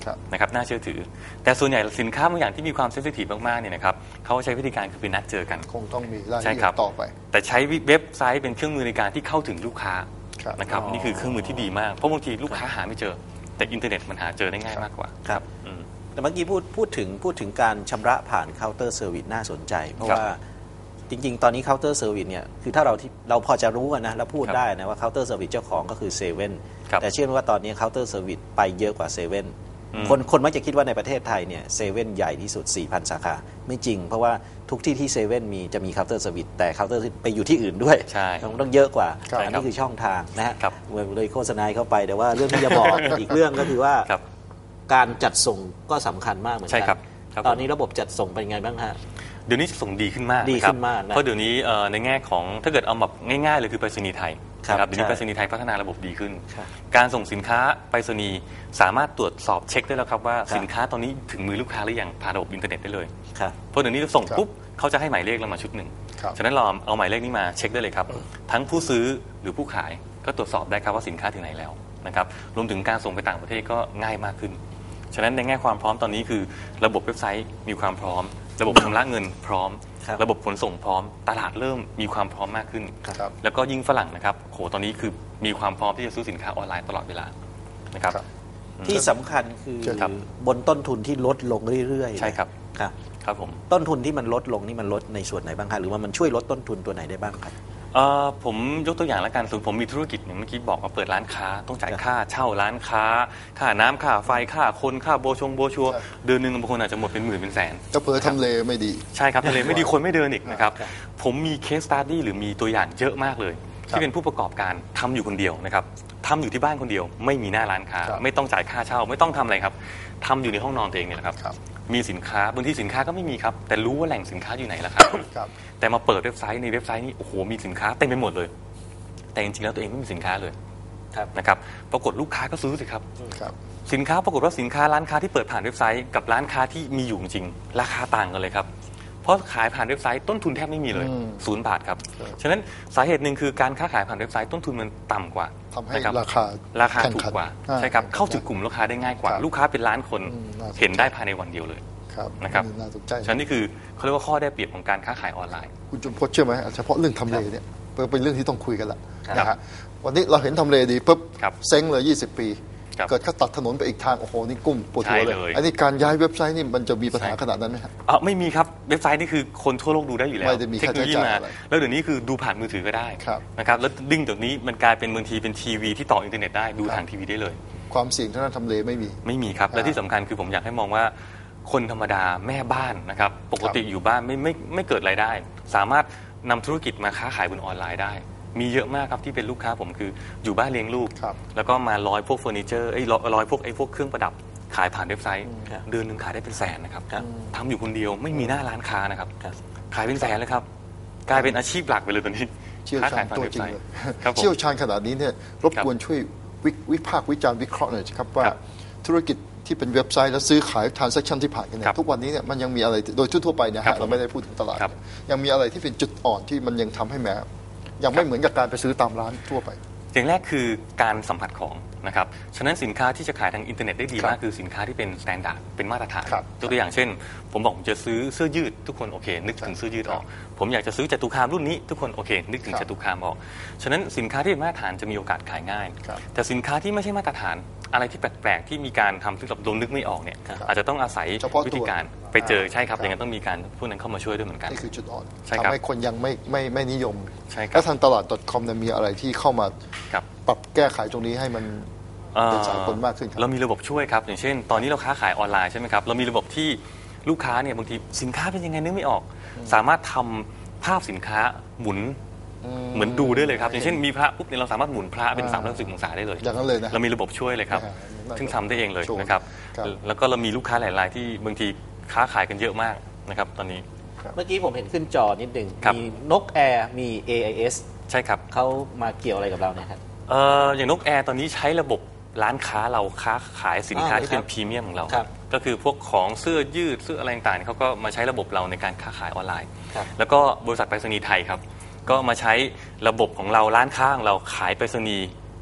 นะครับน่าเชื่อถือแต่ส่วนใหญ่สินค้าบางอย่างที่มีความเซนซิทีฟมากๆเนี่ยนะครับเขาใช้วิธีการคือไปนัดเจอกันคงต้องมีรายละเอียดต่อไปแต่ใช้เว็บไซต์เป็นเครื่องมือในการที่เข้าถึงลูกค้านะครับนี่คือเครื่องมือที่ดีมากเพราะบางทีลูกค้าหาไม่เจอแต่อินเทอร์เน็ตมันหาเจอได้ง่ายมากกว่าครับแต่เมื่อกี้พูดพูดถึงพูดถึงการชำระผ่านเคาน์เตอร์เซอร์วิสน่าสนใจเพราะว่าจริงๆตอนนี้เคาน์เตอร์เซอร์วิสเนี่ยคือถ้าเราที่เราพอจะรู้กันนะแล้วพูดได้นะว่าเคาน์เตอร์เซอร์วิสเจ้าของก็คือเซเว่นแต่เชื่อไหมว่าตอนนี้เคาน์เตอร์เซอร์วิสไปเยอะกว่าเซเว่นคนคนมักจะคิดว่าในประเทศไทยเนี่ยเซเว่นใหญ่ที่สุด สี่พัน สาขาไม่จริงเพราะว่าทุกที่ที่เซเว่นมีจะมีเคาน์เตอร์เซอร์วิสแต่เคาน์เตอร์ไปอยู่ที่อื่นด้วยมันต้องเยอะกว่าอันนี้คือช่องทางนะฮะเลยโฆษณาเข้าไปแต่ว่าเรื่องที่จะบอก อีกเรื่องก็คือว่าการจัดส่งก็สำคัญมากเหมือนกันตอนนี้ระบบจัดส่งเป็นไงบ้างฮะเดี๋ยวนี้ส่งดีขึ้นมากดีขึ้นมากเพราะเดี๋ยวนี้ในแง่ของถ้าเกิดเอาแบบง่ายๆเลยคือไปรษณีย์ไทยนะครับเดี๋ยวนี้ไปรษณีย์ไทยพัฒนาระบบดีขึ้นการส่งสินค้าไปรษณีย์สามารถตรวจสอบเช็คได้แล้วครับว่าสินค้าตอนนี้ถึงมือลูกค้าหรือยังผ่านระบบอินเทอร์เน็ตได้เลยเพราะเดี๋ยวนี้ส่งปุ๊บเขาจะให้หมายเลขเรามาชุดหนึ่งฉะนั้นเราเอาหมายเลขนี้มาเช็คได้เลยครับทั้งผู้ซื้อหรือผู้ขายก็ตรวจสอบได้ครับว่าสินค้าถึงไหนแล้วนะครับรวมถึงการส่งไปต่างประเทศก็ง่ายมากขึ้นฉะนั้นในแง่ความพร้อมตอนนี้คือระบบเว็บไซต์มีความพร้อมระบบชำระเงินพร้อมระบบขนส่งพร้อมตลาดเริ่มมีความพร้อมมากขึ้นแล้วก็ยิ่งฝรั่งนะครับโหตอนนี้คือมีความพร้อมที่จะซื้อสินค้าออนไลน์ตลอดเวลานะครับที่สำคัญคือบนต้นทุนที่ลดลงเรื่อยๆใช่ครับครับครับผมต้นทุนที่มันลดลงนี่มันลดในส่วนไหนบ้างครับหรือว่ามันช่วยลดต้นทุนตัวไหนได้บ้างครับผมยกตัวอย่างแล้วกันสมมติผมมีธุรกิจอย่างเมื่อกี้บอกว่าเปิดร้านค้าต้องจ่ายค่าเช่าร้านค้าค่าน้ำค่าไฟค่าคนค่าโบชงโบชัวเดือนหนึ่งบางคนอาจจะหมดเป็นหมื่นเป็นแสนก็เปิดทำเลไม่ดีใช่ครับทำเลไม่ดีคนไม่เดินอีกนะครับผมมีเคสสตั๊ดดี้หรือมีตัวอย่างเยอะมากเลยที่เป็นผู้ประกอบการทำอยู่คนเดียวนะครับทำอยู่ที่บ้านคนเดียวไม่มีหน้าร้านค้าไม่ต้องจ่ายค่าเช่าไม่ต้องทำอะไรครับทำอยู่ในห้องนอนตัวเองเนี่ยนะครับมีสินค้าบางทีสินค้าก็ไม่มีครับแต่รู้ว่าแหล่งสินค้าอยู่ไหนแล้วครับแต่มาเปิดเว็บไซต์ในเว็บไซต์นี้โอ้โหมีสินค้าเต็มไปหมดเลยแต่จริงๆแล้วตัวเองไม่มีสินค้าเลยนะครับปรากฏลูกค้าก็ซื้อสิครับสินค้าปรากฏว่าสินค้าร้านค้าที่เปิดผ่านเว็บไซต์กับร้านค้าที่มีอยู่จริงราคาต่างกันเลยครับเพราะขายผ่านเว็บไซต์ต้นทุนแทบไม่มีเลยศูนย์บาทครับฉะนั้นสาเหตุหนึ่งคือการค้าขายผ่านเว็บไซต์ต้นทุนมันต่ำกว่าทำให้ราคาราคาถูกกว่าใช่ครับเข้าถึงกลุ่มลูกค้าได้ง่ายกว่าลูกค้าเป็นล้านคนเห็นได้ภายในวันเดียวเลยนะครับฉะนั้นนี่คือเขาเรียกว่าข้อได้เปรียบของการค้าขายออนไลน์คุณจุมพจน์เชื่อไหมเฉพาะเรื่องทำเลเนี่ยเป็นเรื่องที่ต้องคุยกันละนะฮะวันนี้เราเห็นทำเลดีปุ๊บเซ้งเลยยี่สิบปีเกิดเขาตัดถนนไปอีกทางโอ้โหนี่กุ้มปวดหัวเลยอันนี้การย้ายเว็บไซต์นี่มันจะมีปัญหาขนาดนั้นไหมครับอ๋อไม่มีครับเว็บไซต์นี่คือคนทั่วโลกดูได้อยู่แล้วเทคโนโลยีมาแล้วเดี๋ยวนี้คือดูผ่านมือถือก็ได้นะครับแล้วดิ้งเดี๋ยวนี้มันกลายเป็นบางทีเป็นทีวีที่ต่ออินเทอร์เน็ตได้ดูทางทีวีได้เลยความเสี่ยงทางด้านทำเลไม่มีไม่มีครับและที่สำคัญคือผมอยากให้มองว่าคนธรรมดาแม่บ้านนะครับปกติอยู่บ้านไม่ไม่ไม่เกิดรายได้สามารถนำธุรกิจมาค้าขายบนออนไลน์ได้มีเยอะมากครับที่เป็นลูกค้าผมคืออยู่บ้านเลี้ยงลูกแล้วก็มาร้อยพวกเฟอร์นิเจอร์ไอ้ร้อยพวกไอ้พวกเครื่องประดับขายผ่านเว็บไซต์เดือนหนึ่งขายได้เป็นแสนนะครับทำอยู่คนเดียวไม่มีหน้าร้านค้านะครับขายเป็นแสนเลยครับกลายเป็นอาชีพหลักไปเลยตอนนี้เชี่ยวชาญตัวจริงเลยเชี่ยวชาญขนาดนี้เนี่ยรบกวนช่วยวิพากษ์วิจารณ์วิเคราะห์หน่อยครับว่าธุรกิจที่เป็นเว็บไซต์แล้วซื้อขาย transaction ที่ผ่านกันเนี่ยทุกวันนี้เนี่ยมันยังมีอะไรโดยทั่วไปเนี่ยฮะเราไม่ได้พูดถึงตลาดยังมีอะไรที่เป็นจุดอ่อนที่มันยังทำให้แม้ยังไม่เหมือนกับการไปซื้อตามร้านทั่วไปอย่างแรกคือการสัมผัสของนะครับฉะนั้นสินค้าที่จะขายทางอินเทอร์เน็ตได้ดีมากคือสินค้าที่เป็น standard เป็นมาตรฐานตัวอย่างเช่นผมบอกผมจะซื้อเสื้อยืดทุกคนโอเคนึกถึงเสื้อยืดออกผมอยากจะซื้อจตุคามรุ่นนี้ทุกคนโอเคนึกถึงจตุคามออกฉะนั้นสินค้าที่เป็นมาตรฐานจะมีโอกาสขายง่ายแต่สินค้าที่ไม่ใช่มาตรฐานอะไรที่แปลกๆที่มีการทำซึ่งเรานึกไม่ออกเนี่ยอาจจะต้องอาศัยวิธีการไปเจอใช่ครับอย่างนั้นต้องมีการพวกนั้นเข้ามาช่วยด้วยเหมือนกันนี่คือจุดอ่อนทำให้คนยังไม่ไม่ไม่นิยมแล้วทางตลาด .com เนี่ยมีอะไรที่เข้ามาปรับแก้ไขตรงนี้ให้มันเป็นสากลมากขึ้นครับเรามีระบบช่วยครับอย่างเช่นตอนนี้เราค้าขายออนไลน์ใช่ไหมครับเรามีระบบที่ลูกค้าเนี่ยบางทีสินค้าเป็นยังไงนึกไม่ออกสามารถทำภาพสินค้าหมุนเหมือนดูได้เลยครับอย่างเช่นมีพระปุ๊บเนี่ยเราสามารถหมุนพระเป็นสามร้อยหกสิบองศาได้เลยอย่างนั้นเลยนะเรามีระบบช่วยเลยครับซึ่งทำได้เองเลยนะครับแล้วก็เรามีลูกค้าหลายรายที่บางทีค้าขายกันเยอะมากนะครับตอนนี้เมื่อกี้ผมเห็นขึ้นจอนิดนึงมีนกแอร์มี เอ ไอ เอสใช่ครับเขามาเกี่ยวอะไรกับเราเนี่ยครับเอ่ออย่างนกแอร์ตอนนี้ใช้ระบบร้านค้าเราค้าขายสินค้าที่เป็นพรีเมียมของเราก็คือพวกของเสื้อยืดเสื้ออะไรต่างๆเขาก็มาใช้ระบบเราในการค้าขายออนไลน์แล้วก็บริษัทไปรษณีย์ไทยครับก็มาใช้ระบบของเราร้านค้าของเราขายไปรษณีย์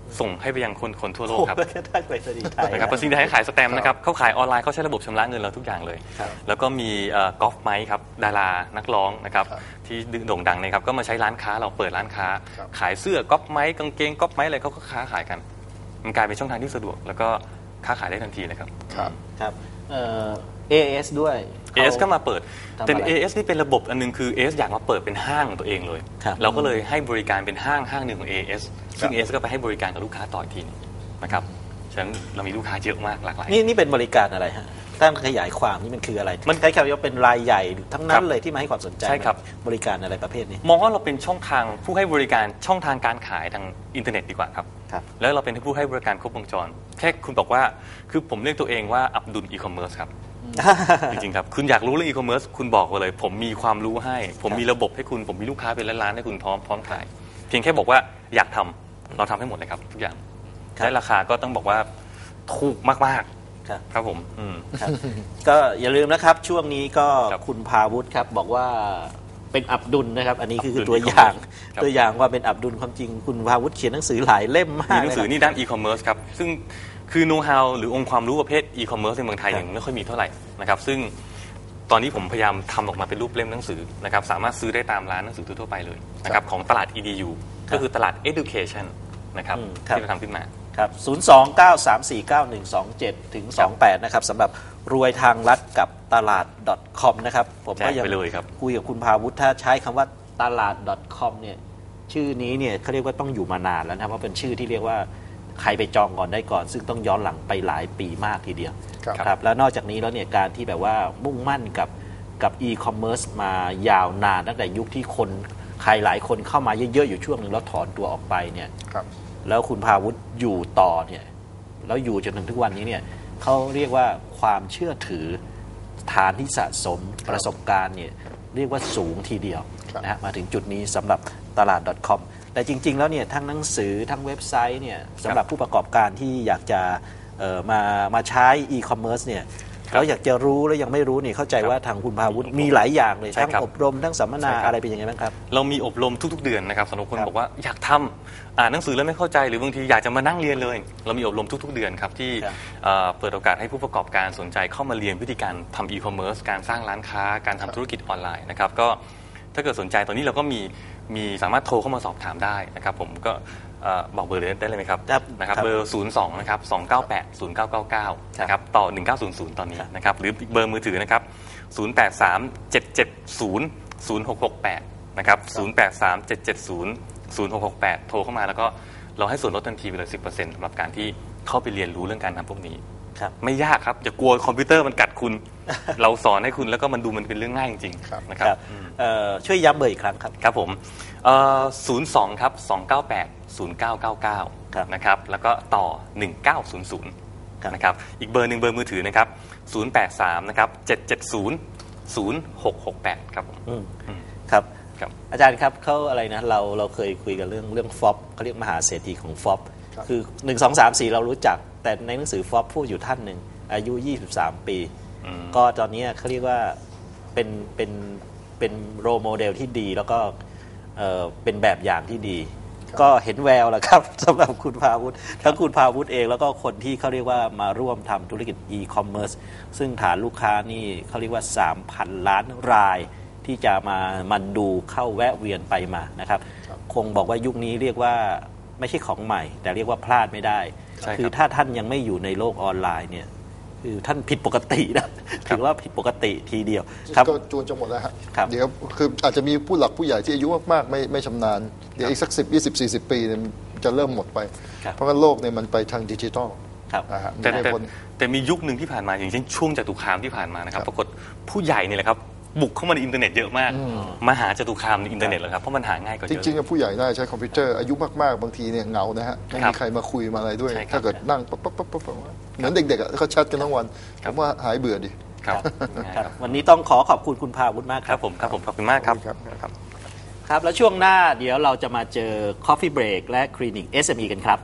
ส่งให้ไปยังคนคนทั่วโลกครับได้ไปสนีย์ไทยนะครับไปสนีย์ไทยขายสแตมป์นะครับเขาขายออนไลน์เขาใช้ระบบชำระเงินเราทุกอย่างเลยแล้วก็มีกอล์ฟไมค์ครับดารานักร้องนะครับที่โด่งดังนะครับก็มาใช้ร้านค้าเราเปิดร้านค้าขายเสื้อกอล์ฟไมค์กางเกงกอล์ฟไมค์อะไรเขาก็ค้าขายกันมันกลายเป็นช่องทางที่สะดวกแล้วก็ค้าขายได้ทันทีเลยครับครับครับเอ่อ เอ เอส ด้วยเอ เอส ก็มาเปิดแต่ เอ เอส นี่เป็นระบบอันนึงคือ เอ เอส อยากมาเปิดเป็นห้างของตัวเองเลยเราก็เลยให้บริการเป็นห้างห้างหนึ่งของ เอ เอส ซึ่ง เอ เอส ก็ไปให้บริการกับลูกค้าต่ออีกทีนะครับฉะนั้นเรามีลูกค้าเยอะมากหลากหลายนี่นี่เป็นบริการอะไรฮะตั้งขยายความนี่มันคืออะไรมันคล้ายๆว่าเป็นรายใหญ่ทั้งนั้นเลยที่มาให้ความสนใจใช่ครับบริการอะไรประเภทนี้มองว่าเราเป็นช่องทางผู้ให้บริการช่องทางการขายทางอินเทอร์เน็ตดีกว่าครับแล้วเราเป็นผู้ให้บริการครบวงจรแค่คุณบอกว่าคือผมเรียกตัวเองว่าอับดุลอีคอมเมิร์ซครับจริงๆครับคุณอยากรู้เรื่องอีคอมเมิร์ซคุณบอกมาเลยผมมีความรู้ให้ผมมีระบบให้คุณผมมีลูกค้าเป็นล้านๆให้คุณพร้อมพร้อมขายเพียงแค่บอกว่าอยากทำเราทำให้หมดเลยครับทุกอย่างและราคาก็ต้องบอกว่าถูกมากๆครับครับผมก็อย่าลืมนะครับช่วงนี้ก็คุณพาวุฒิครับบอกว่าเป็นอับดุลนะครับอันนี้คือตัวอย่างตัวอย่างว่าเป็นอับดุลความจริงคุณพาวุฒิเขียนหนังสือหลายเล่มมากมีหนังสือนี่ด้านอีคอมเมิร์ซครับซึ่งคือโน้ตฮาวหรือองค์ความรู้ประเภทอีคอมเมิร์ซในเมืองไทยยังไม่ค่อยมีเท่าไหร่นะครับซึ่งตอนนี้ผมพยายามทำออกมาเป็นรูปเล่มหนังสือนะครับสามารถซื้อได้ตามร้านหนังสือทั่วไปเลยนะครับของตลาด อี ดี ยู ก็คือตลาด Education นะครับที่เราทำขึ้นมาครับศูนย์ สอง เก้า สาม สี่ เก้า หนึ่ง สอง เจ็ด ถึง สอง แปดนะครับสำหรับรวยทางลัดกับตลาด .com นะครับผมก็ยังคุยกับคุณพาวุฒิถ้าใช้คำว่าตลาด .com เนี่ยชื่อนี้เนี่ยเขาเรียกว่าต้องอยู่มานานแล้วนะเพราะเป็นชื่อที่เรียกว่าใครไปจองก่อนได้ก่อนซึ่งต้องย้อนหลังไปหลายปีมากทีเดียวครับแล้วนอกจากนี้แล้วเนี่ยการที่แบบว่ามุ่งมั่นกับกับอีคอมเมิร์ซมายาวนานตั้งแต่ยุคที่คนใครหลายคนเข้ามาเยอะๆอยู่ช่วงหนึ่งแล้วถอนตัวออกไปเนี่ยแล้วคุณพาวุฒิอยู่ต่อเนี่ยแล้วอยู่จนถึงทุกวันนี้เนี่ยเขาเรียกว่าความเชื่อถือฐานที่สะสมประสบการณ์เนี่ยเรียกว่าสูงทีเดียวนะฮะมาถึงจุดนี้สำหรับตลาด .com แต่จริงๆแล้วเนี่ยทั้งหนังสือทั้งเว็บไซต์เนี่ยสำหรับผู้ประกอบการที่อยากจะมามาใช้อีคอมเมิร์ซเนี่ยแล้วอยากจะรู้แล้วยังไม่รู้เนี่ยเข้าใจว่าทางคุณพาวุฒิมีหลายอย่างเลยทั้งอบรมทั้งสัมมนาอะไรเป็นยังไงบ้างครับเรามีอบรมทุกๆเดือนนะครับสำหรับคนบอกว่าอยากทำอ่านหนังสือแล้วไม่เข้าใจหรือบางทีอยากจะมานั่งเรียนเลยเรามีอบรมทุกๆเดือนครับที่เปิดโอกาสให้ผู้ประกอบการสนใจเข้ามาเรียนวิธีการทำอีคอมเมิร์ซการสร้างร้านค้าการทำธุรกิจออนไลน์นะครับก็ถ้าเกิดสนใจตอนนี้เราก็มีมีสามารถโทรเข้ามาสอบถามได้นะครับผมก็บอกเบอร์ได้เลยไหมครับนะครับเบอร์ศูนย์ สองนะครับสอง เก้า แปด ศูนย์ เก้า เก้า เก้านะครับต่อหนึ่งเก้าศูนย์ศูนย์ตอนนี้นะครับหรือเบอร์มือถือนะครับศูนย์ แปด สาม เจ็ด เจ็ด ศูนย์ ศูนย์ หก หก แปดนะครับศูนย์ แปด สาม เจ็ด เจ็ด ศูนย์ ศูนย์ หก หก แปดโทรเข้ามาแล้วก็เราให้ส่วนลดทันทีไปเลย สิบเปอร์เซ็นต์ สำหรับการที่เข้าไปเรียนรู้เรื่องการทำพวกนี้ไม่ยากครับอย่ากลัวคอมพิวเตอร์มันกัดคุณเราสอนให้คุณแล้วก็มันดูมันเป็นเรื่องง่ายจริงๆนะครับช่วยย้ำเบอร์อีกครั้งครับครับผมศูนย์ สองครับสอง เก้า แปด ศูนย์ เก้า เก้า เก้านะครับแล้วก็ต่อหนึ่งเก้าศูนย์ศูนย์นะครับอีกเบอร์หนึ่งเบอร์มือถือนะครับศูนย์ แปด สามนะครับเจ็ด เจ็ด ศูนย์ ศูนย์ หก หก แปดครับผมครับอาจารย์ครับเขาอะไรนะเราเราเคยคุยกันเรื่องเรื่องฟอปเขาเรียกมหาเศรษฐีของฟอปคือหนึ่ง สอง สาม สี่เรารู้จักแต่ในหนังสือฟอปพูดอยู่ท่านหนึ่งอายุยี่สิบสามปีก็ตอนนี้เขาเรียกว่าเป็นเป็นเป็นโรโมเดลที่ดีแล้วก็เป็นแบบอย่างที่ดีก็เห็นแววแล้วครับสำหรับคุณพาวุฒิทั้งคุณพาวุฒิเองแล้วก็คนที่เขาเรียกว่ามาร่วมทำธุรกิจอีคอมเมิร์ซซึ่งฐานลูกค้านี่เขาเรียกว่า สามพัน ล้านรายที่จะมามันดูเข้าแวะเวียนไปมานะครับคงบอกว่ายุคนี้เรียกว่าไม่ใช่ของใหม่แต่เรียกว่าพลาดไม่ได้คือถ้าท่านยังไม่อยู่ในโลกออนไลน์เนี่ยคือท่านผิดปกตินะถือว่าผิดปกติทีเดียวครับก็จวนจะหมดแล้วครับเดี๋ยวคืออาจจะมีผู้หลักผู้ใหญ่ที่อายุมากๆไม่ไม่ชำนาญเดี๋ยวอีกสักสิบยี่สิบสี่สิบปีเนี่ยจะเริ่มหมดไปเพราะว่าโลกเนี่ยมันไปทางดิจิทัลแต่แต่มียุคหนึ่งที่ผ่านมาอย่างเช่นช่วงจตุคามที่ผ่านมานะครับปรากฏผู้ใหญ่เนี่ยแหละครับบุกเข้ามาในอินเทอร์เน็ตเยอะมากมาหาจตุคามในอินเทอร์เน็ตเลยครับเพราะมันหาง่ายกว่าเยอะจริงๆผู้ใหญ่น่าใช้คอมพิวเตอร์อายุมากๆบางทีเนี่ยเหงานะฮะไม่มีใครมาคุยมาอะไรด้วยถ้าเกิดนั่งปั๊บปั๊บปั๊บปั๊บเหมือนเด็กๆเขาแชทกันทั้งวันผมว่าหายเบื่อดิครับวันนี้ต้องขอขอบคุณคุณพาวุฒิมากครับผมครับผมขอบคุณมากครับครับครับแล้วช่วงหน้าเดี๋ยวเราจะมาเจอ Coffee Break และคลินิก เอส เอ็ม อี กันครับ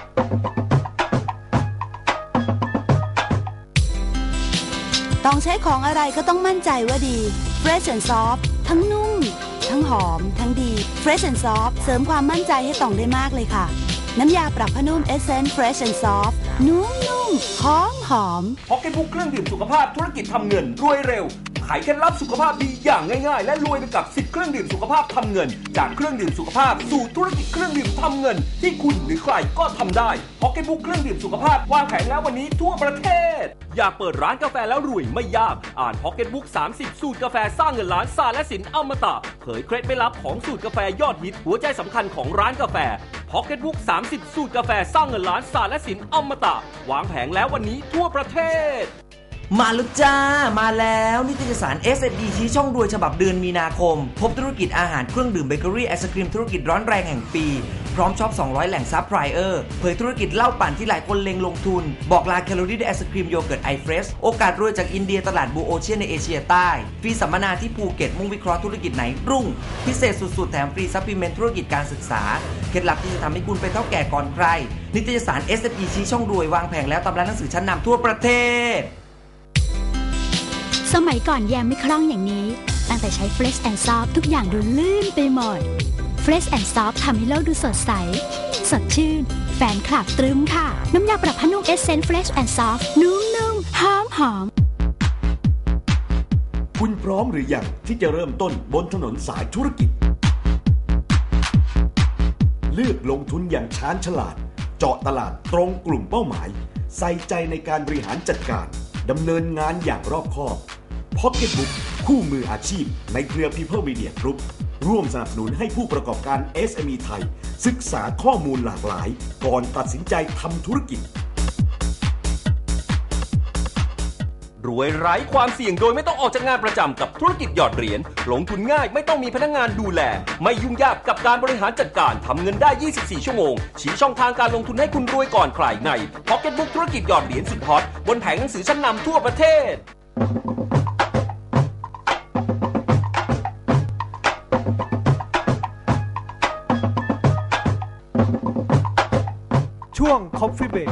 ต้องใช้ของของอะไรก็ต้องมั่นใจว่าดี Fresh and Soft ทั้งนุ่มทั้งหอมทั้งดี Fresh and Soft เสริมความมั่นใจให้ต่องได้มากเลยค่ะน้ำยาปรับผ้านุ่ม Essence Fresh and Soft นุ่มๆหอมหอมพ็อกเก็ตบุ๊กเครื่องดื่มสุขภาพธุรกิจทำเงินรวยเร็วไขเคล็ดลับสุขภาพดีอย่างง่ายๆและรวยไปกับสิบเครื่องดื่มสุขภาพทำเงินจากเครื่องดื่มสุขภาพสู่ธุรกิจเครื่องดื่มทำเงินที่คุณหรือใครก็ทำได้พ็อกเก็ตบุ๊กเครื่องดื่มสุขภาพวางแผงแล้ววันนี้ทั่วประเทศอยากเปิดร้านกาแฟแล้วรวยไม่ยากอ่านพ็อกเก็ตบุ๊กสามสิบสูตรกาแฟสร้างเงินล้านศาสตร์และศิลป์อมตะเผยเคล็ดไม่ลับของสูตรกาแฟยอดฮิตหัวใจสำคัญของร้านกาแฟพ็อกเก็ตบุ๊กสามสิบสูตรกาแฟสร้างเงินล้านศาสตร์และศิลป์อมตะวางแผงแล้ววันนี้ทั่วประเทศมาแล้วจ้ามาแล้วนิตยสาร เอส เอ็ม อี ชี้ช่องรวยฉบับเดือนมีนาคมพบธุรกิจอาหารเครื่องดื่มเบเกอรี่ไอศกรีมธุรกิจร้อนแรงแห่งปีพร้อมช็อปสองร้อยแหล่งซัพพลายเออร์เผยธุรกิจเหล้าปั่นที่หลายคนเล็งลงทุนบอกลาแคลอรี่ด้วยไอศกรีมโยเกิร์ตไอเฟรชโอกาสรวยจากอินเดียตลาดบูโอเชียนในเอเชียใต้ฟรีสัมมนาที่ภูเก็ตมุ่งวิเคราะห์ธุรกิจไหนรุ่งพิเศษสุดๆแถมฟรีซัพพลีเมนต์ธุรกิจการศึกษาเคล็ดลับที่จะทำให้คุณเป็นเท่าแก่ก่อนใครนิตยสาร เอส เอ็ม อี ชี้ช่องรวยวางแผงแล้วตามร้านหนังสือชั้นนำทั่วประเทศสมัยก่อนแยมไม่คล่องอย่างนี้ตั้งแต่ใช้ Fresh and Soft ทุกอย่างดูลื่นไปหมด Fresh and Soft ทำให้โลกดูสดใสสดชื่นแฟนคลับตรึมค่ะน้ำยาปรับผ้านุ่ม Essence Fresh and Soft นุ่มๆหอมหอมคุณพร้อมหรือยังที่จะเริ่มต้นบนถนนสายธุรกิจเลือกลงทุนอย่างชาญฉลาดเจาะตลาดตรงกลุ่มเป้าหมายใส่ใจในการบริหารจัดการดำเนินงานอย่างรอบคอบ Pocket Book คู่มืออาชีพในเครือ People Media Group ร่วมสนับสนุนให้ผู้ประกอบการ เอส เอ็ม อี ไทยศึกษาข้อมูลหลากหลายก่อนตัดสินใจทำธุรกิจรวยไร้ความเสี่ยงโดยไม่ต้องออกจากงานประจำกับธุรกิจหยอดเหรียญลงทุนง่ายไม่ต้องมีพนักงานดูแลไม่ยุ่งยากกับการบริหารจัดการทำเงินได้ยี่สิบสี่ชั่วโมงชี้ช่องทางการลงทุนให้คุณรวยก่อนใครใน Pocket Book ธุรกิจหยอดเหรียญสุดฮอตบนแผงหนังสือชั้นนำทั่วประเทศช่วง Coffee Break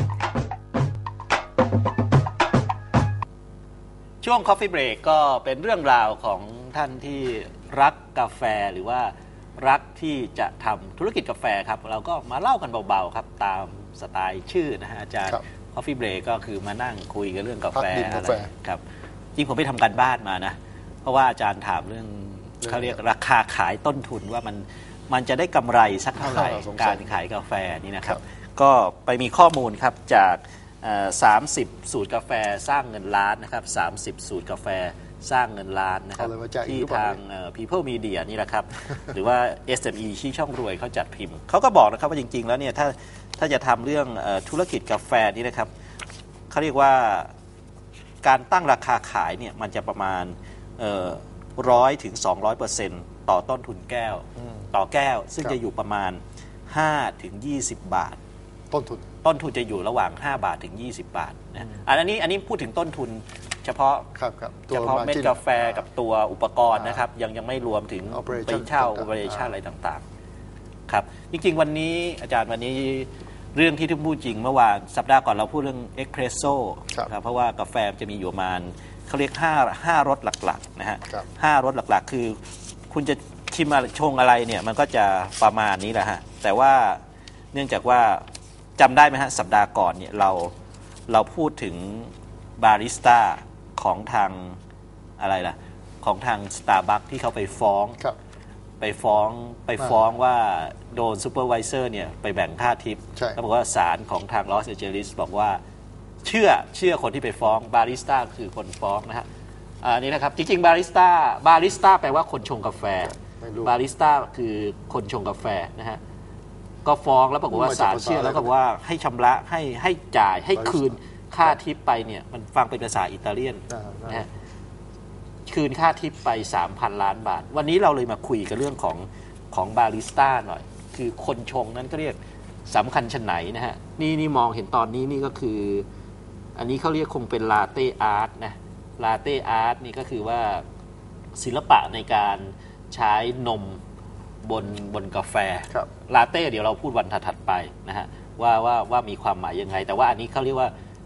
ช่วง Coffee Break ก็เป็นเรื่องราวของท่านที่รักกาแฟหรือว่ารักที่จะทำธุรกิจกาแฟครับเราก็มาเล่ากันเบาๆครับตามสไตล์ชื่อนะฮะอาจารย์ Coffee Break ก็คือมานั่งคุยกันเรื่องกาแฟอะไรครับจริงผมไปทำการบ้านมานะเพราะว่าอาจารย์ถามเรื่องเขาเรียกราคาขายต้นทุนว่ามันมันจะได้กำไรสักเท่าไหร่การขายกาแฟนี่นะครับก็ไปมีข้อมูลครับจากสามสิบสูตรกาแฟสร้างเงินล้านนะครับสามสิบสูตรกาแฟสร้างเงินล้านนะครับที่ทาง People Media นี่แหละครับหรือว่า เอส เอ็ม อี ชี้ช่องรวยเขาจัดพิมพ์เขาก็บอกนะครับว่าจริงๆแล้วเนี่ยถ้าถ้าจะทำเรื่องธุรกิจกาแฟนี่นะครับเขาเรียกว่าการตั้งราคาขายเนี่ยมันจะประมาณร้อยถึงสองร้อยเปอร์เซ็นต์ต่อต้นทุนแก้วต่อแก้วซึ่งจะอยู่ประมาณห้าถึงยี่สิบบาทต้นทุนต้นทุนจะอยู่ระหว่างห้าบาทถึงยี่สิบบาทนะอันนี้อันนี้พูดถึงต้นทุนเฉพาะเฉพาะเม็ดกาแฟกับตัวอุปกรณ์นะครับยังยังไม่รวมถึงไปเช่า operation อะไรต่างๆครับจริงๆวันนี้อาจารย์วันนี้เรื่องที่ที่พูดจริงเมื่อวานสัปดาห์ก่อนเราพูดเรื่องเอ็กเพรสโซ่ครับเพราะว่ากาแฟจะมีอยู่ประมาณเขาเรียกห้าห้ารสหลักๆนะฮะห้ารสหลักๆคือคุณจะชิมชงอะไรเนี่ยมันก็จะประมาณนี้แหละฮะแต่ว่าเนื่องจากว่าจำได้ไหมฮะสัปดาห์ก่อนเนี่ยเราเราพูดถึงบาริสต้าของทางอะไรล่ะของทาง Starbucks ที่เขาไปฟ้องไปฟ้องไปฟ้องว่าโดนซูเปอร์ไวเซอร์เนี่ยไปแบ่งค่าทิปแล้วบอกว่าศาลของทางลอสแอนเจลิสบอกว่าเชื่อเชื่อคนที่ไปฟ้องบาริสต้าคือคนฟ้องนะฮะอันนี้นะครับจริงๆบาริสต้าบาริสต้าแปลว่าคนชงกาแฟบาริสต้าคือคนชงกาแฟนะฮะก็ฟ้องแล้วปรากฏว่าศาลเชื่อแล้วก็บอกว่าให้ชำระให้ให้จ่ายให้คืนค่าทิปไปเนี่ยมันฟังเป็นภาษาอิตาเลียนนะฮะคืนค่าทิปไป สามพัน ล้านบาทวันนี้เราเลยมาคุยกันเรื่องของของบาริสต้าหน่อยคือคนชงนั้นก็เรียกสำคัญชนไหนนะฮะนี่นี่มองเห็นตอนนี้นี่ก็คืออันนี้เขาเรียกคงเป็นลาเต้อาร์ตนะลาเต้อาร์ตนี่ก็คือว่าศิลปะในการใช้นมบนบนกาแฟลาเต้เดี๋ยวเราพูดวันถัดไปนะฮะว่าว่าว่ามีความหมายยังไงแต่ว่าอันนี้เขาเรียกว่า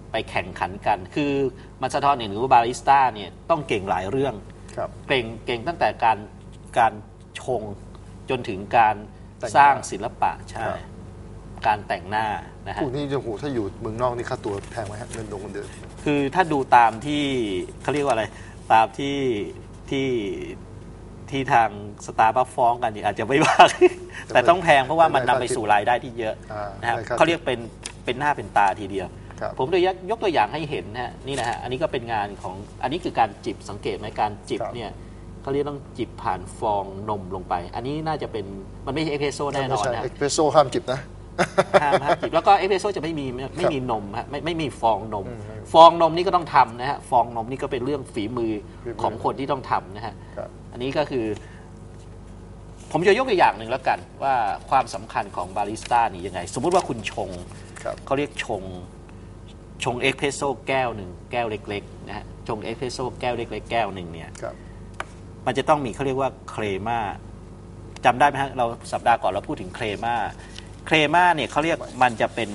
ไปแข่งขันกัน คือมันสะท้อนเห็นว่าบาริสต้าเนี่ยต้องเก่งหลายเรื่องเก่งเก่งตั้งแต่การการชงจนถึงการสร้างศิลปะใช่การแต่งหน้านะฮะพวกนี้โอ้โหถ้าอยู่เมืองนอกนี่ค่าตัวแพงไหมฮะเงินดงเงินเดือนคือถ้าดูตามที่เขาเรียกว่าอะไรตามที่ที่ที่ทางสตาร์บัคฟ้องกันนี่อาจจะไม่บ้างแต่ต้องแพงเพราะว่ามันนำไปสู่รายได้ที่เยอะนะครับเขาเรียกเป็นเป็นหน้าเป็นตาทีเดียวผมเลยยกตัวอย่างให้เห็นนะฮะนี่นะฮะอันนี้ก็เป็นงานของอันนี้คือการจิบสังเกตไหมการจิบเนี่ยเขาเรียกต้องจิบผ่านฟองนมลงไปอันนี้น่าจะเป็นมันไม่ใช่เอสเปรสโซ่แน่นอนนะเอสเปรสโซ่ห้ามจิบนะห้ามห้ามจิบแล้วก็เอสเปรสโซ่จะไม่มีไม่มีนมฮะไม่ไม่มีฟองนมฟองนมนี่ก็ต้องทำนะฮะฟองนมนี่ก็เป็นเรื่องฝีมือของคนที่ต้องทำนะฮะอันนี้ก็คือผมจะยกตัวอย่างหนึ่งแล้วกันว่าความสำคัญของบาริสต้านี่ยังไงสมมุติว่าคุณชงเขาเรียกชงชงเอสเปรสโซ่แก้วหนึ่งแก้วเล็กๆนะฮะชงเอสเปรสโซ่แก้วเล็กๆแก้วหนึ่งเนี่ยมันจะต้องมีเขาเรียกว่าเครม่าจำได้ไหมฮะเราสัปดาห์ก่อนเราพูดถึงเครม่าเครม่าเนี่ยเขาเรียกมันจะเป็น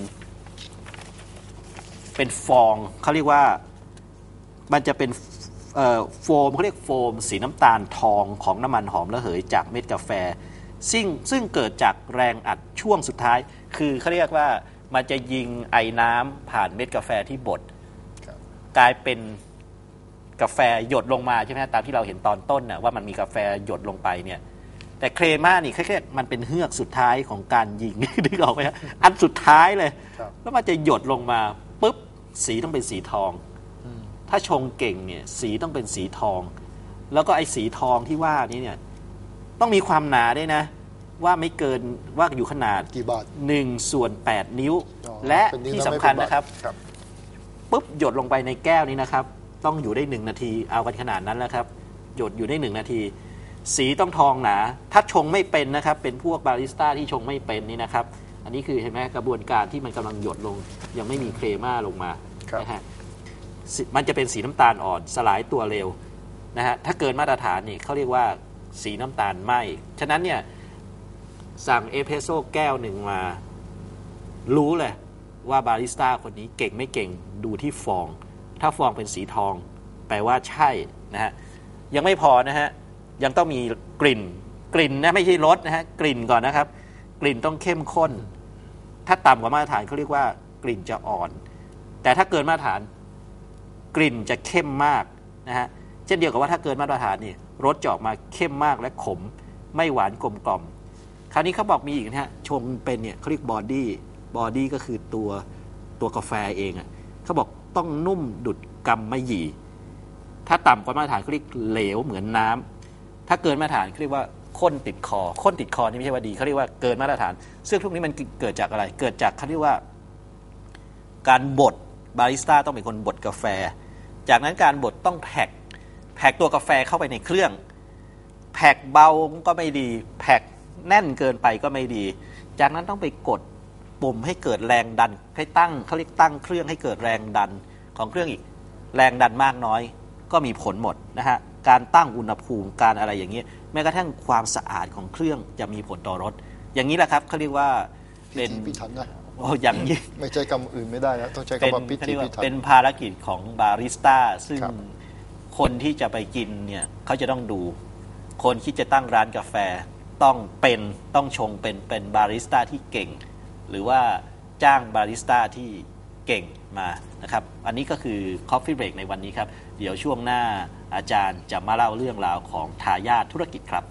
เป็นฟองเขาเรียกว่ามันจะเป็นโฟมเขาเรียกโฟมสีน้ำตาลทองของน้ำมันหอมระเหยจากเม็ดกาแฟซึ่งซึ่งเกิดจากแรงอัดช่วงสุดท้ายคือเขาเรียกว่ามันจะยิงไอ้น้ำผ่านเม็ดกาแฟที่บดกลายเป็นกาแฟหยดลงมาใช่ไหมตามที่เราเห็นตอนต้นนะว่ามันมีกาแฟหยดลงไปเนี่ยแต่เครม่านี่แค่มันเป็นเฮือกสุดท้ายของการยิงนึกออกไหมฮะอันสุดท้ายเลยแล้วมันจะหยดลงมาปุ๊บสีต้องเป็นสีทองถ้าชงเก่งเนี่ยสีต้องเป็นสีทองแล้วก็ไอ้สีทองที่ว่านี้เนี่ยต้องมีความหนาด้วยนะว่าไม่เกินว่าอยู่ขนาดกี่บาทหนึ่งส่วนแปดนิ้วและที่สำคัญนะครับปุ๊บหยดลงไปในแก้วนี้นะครับต้องอยู่ได้หนึ่งนาทีเอากันขนาดนั้นแล้วครับหยดอยู่ได้หนึ่งนาทีสีต้องทองหนาถ้าชงไม่เป็นนะครับเป็นพวกบาริสต้าที่ชงไม่เป็นนี่นะครับอันนี้คือเห็นไหมกระบวนการที่มันกำลังหยดลงยังไม่มีเครม่าลงมานะฮะมันจะเป็นสีน้ำตาลอ่อนสลายตัวเร็วนะฮะถ้าเกินมาตรฐานนี่เขาเรียกว่าสีน้ำตาลไหม้ฉะนั้นเนี่ยสั่งเอสเปรสโซ่แก้วหนึ่งมารู้เลยว่าบาริสต้าคนนี้เก่งไม่เก่งดูที่ฟองถ้าฟองเป็นสีทองแปลว่าใช่นะฮะยังไม่พอนะฮะยังต้องมีกลิ่นกลิ่นนะไม่ใช่รสนะฮะกลิ่นก่อนนะครับกลิ่นต้องเข้มข้นถ้าต่ำกว่ามาตรฐานเขาเรียกว่ากลิ่นจะอ่อนแต่ถ้าเกินมาตรฐานกลิ่นจะเข้มมากนะฮะเช่นเดียวกับว่าถ้าเกินมาตรฐานนี่รสจะออกมาเข้มมากและขมไม่หวานกลมกล่อมคราวนี้เขาบอกมีอีกนะฮะชงเป็นเนี่ยเขาเรียกบอดี้บอดี้ก็คือตัวตัวกาแฟเองอ่ะเขาบอกต้องนุ่มดุดกำมะหยี่ถ้าต่ำกว่ามาตรฐานเขาเรียกเหลวเหมือนน้ำถ้าเกินมาตรฐานเขาเรียกว่าข้นติดคอข้นติดคอนี่ไม่ใช่ว่าดีเขาเรียกว่าเกินมาตรฐานซึ่งพวกนี้มันเกิดจากอะไรเกิดจากเขาเรียกว่าการบดบาริสต้าต้องเป็นคนบดกาแฟจากนั้นการบดต้องแพ็คแพ็คตัวกาแฟเข้าไปในเครื่องแพ็คเบาก็ไม่ดีแพ็คแน่นเกินไปก็ไม่ดีจากนั้นต้องไปกดปุ่มให้เกิดแรงดันให้ตั้งเขาเรียกตั้งเครื่องให้เกิดแรงดันของเครื่องอีกแรงดันมากน้อยก็มีผลหมดนะฮะการตั้งอุณหภูมิการอะไรอย่างนี้แม้กระทั่งความสะอาดของเครื่องจะมีผลต่อรถอย่างนี้แหละครับเขาเรียกว่าเป็นพิถันนะโอ้อย่างนี้ไม่ใช้คำอื่นไม่ได้นะต้องใช้คำว่าพิถีพิถันเป็นภารกิจของบาริสต้าซึ่งคนที่จะไปกินเนี่ยเขาจะต้องดูคนที่จะตั้งร้านกาแฟต้องเป็นต้องชงเป็นเป็นบาริสต้าที่เก่งหรือว่าจ้างบาริสต้าที่เก่งมานะครับอันนี้ก็คือ Coffee Break ในวันนี้ครับเดี๋ยวช่วงหน้าอาจารย์จะมาเล่าเรื่องราวของทายาทธุรกิจครับ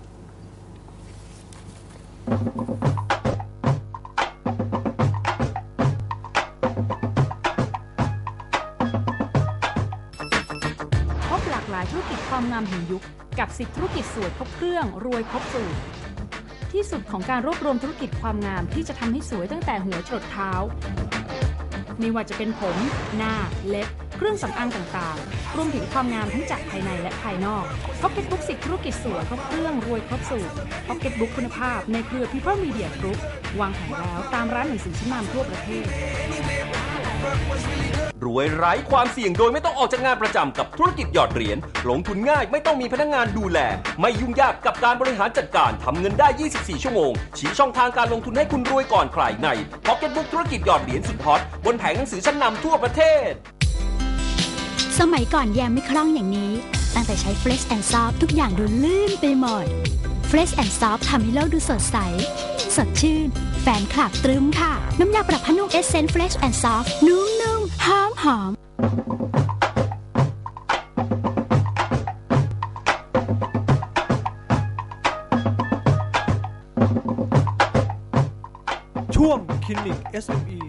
พบหลากหลายธุรกิจความงามแห่งยุคกับสิบธุรกิจสวยครบเครื่องรวยครบสูตรที่สุดของการรวบรวมธุรกิจความงามที่จะทำให้สวยตั้งแต่หัวจรดเท้าไม่ว่าจะเป็นผมหน้าเล็บเครื่องสำอางต่างๆรวมถึงความงามทั้งจากภายในและภายนอกพ็อกเก็ตบุ๊กสิบธุรกิจสวยครบเครื่องรวยครบสูตรพ็อกเก็ตบุ๊กคุณภาพในเครือ People Media Group วางขายแล้วตามร้านหนังสือชั้นนำทั่วประเทศรวยไร้ความเสี่ยงโดยไม่ต้องออกจากงานประจำกับธุรกิจหยอดเหรียญลงทุนง่ายไม่ต้องมีพนักงานดูแลไม่ยุ่งยากกับการบริหารจัดการทำเงินได้ยี่สิบสี่ชั่วโมงชี้ช่องทางการลงทุนให้คุณรวยก่อนใครใน Pocketbook ธุรกิจหยอดเหรียญสุดฮอตบนแผงหนังสือชั้นนำทั่วประเทศสมัยก่อนแยมไม่คล่องอย่างนี้ตั้งแต่ใช้ Fresh and Soft ทุกอย่างดูลื่นไปหมด Fresh and Soft ทำให้โลกดูสดใสสดชื่นแฟนคลับตรึมค่ะน้ำยาปรับผ้านุ่ม Essence Fresh and Soft นุ่มๆหอมหอมช่วงคลินิก เอส เอ็ม อี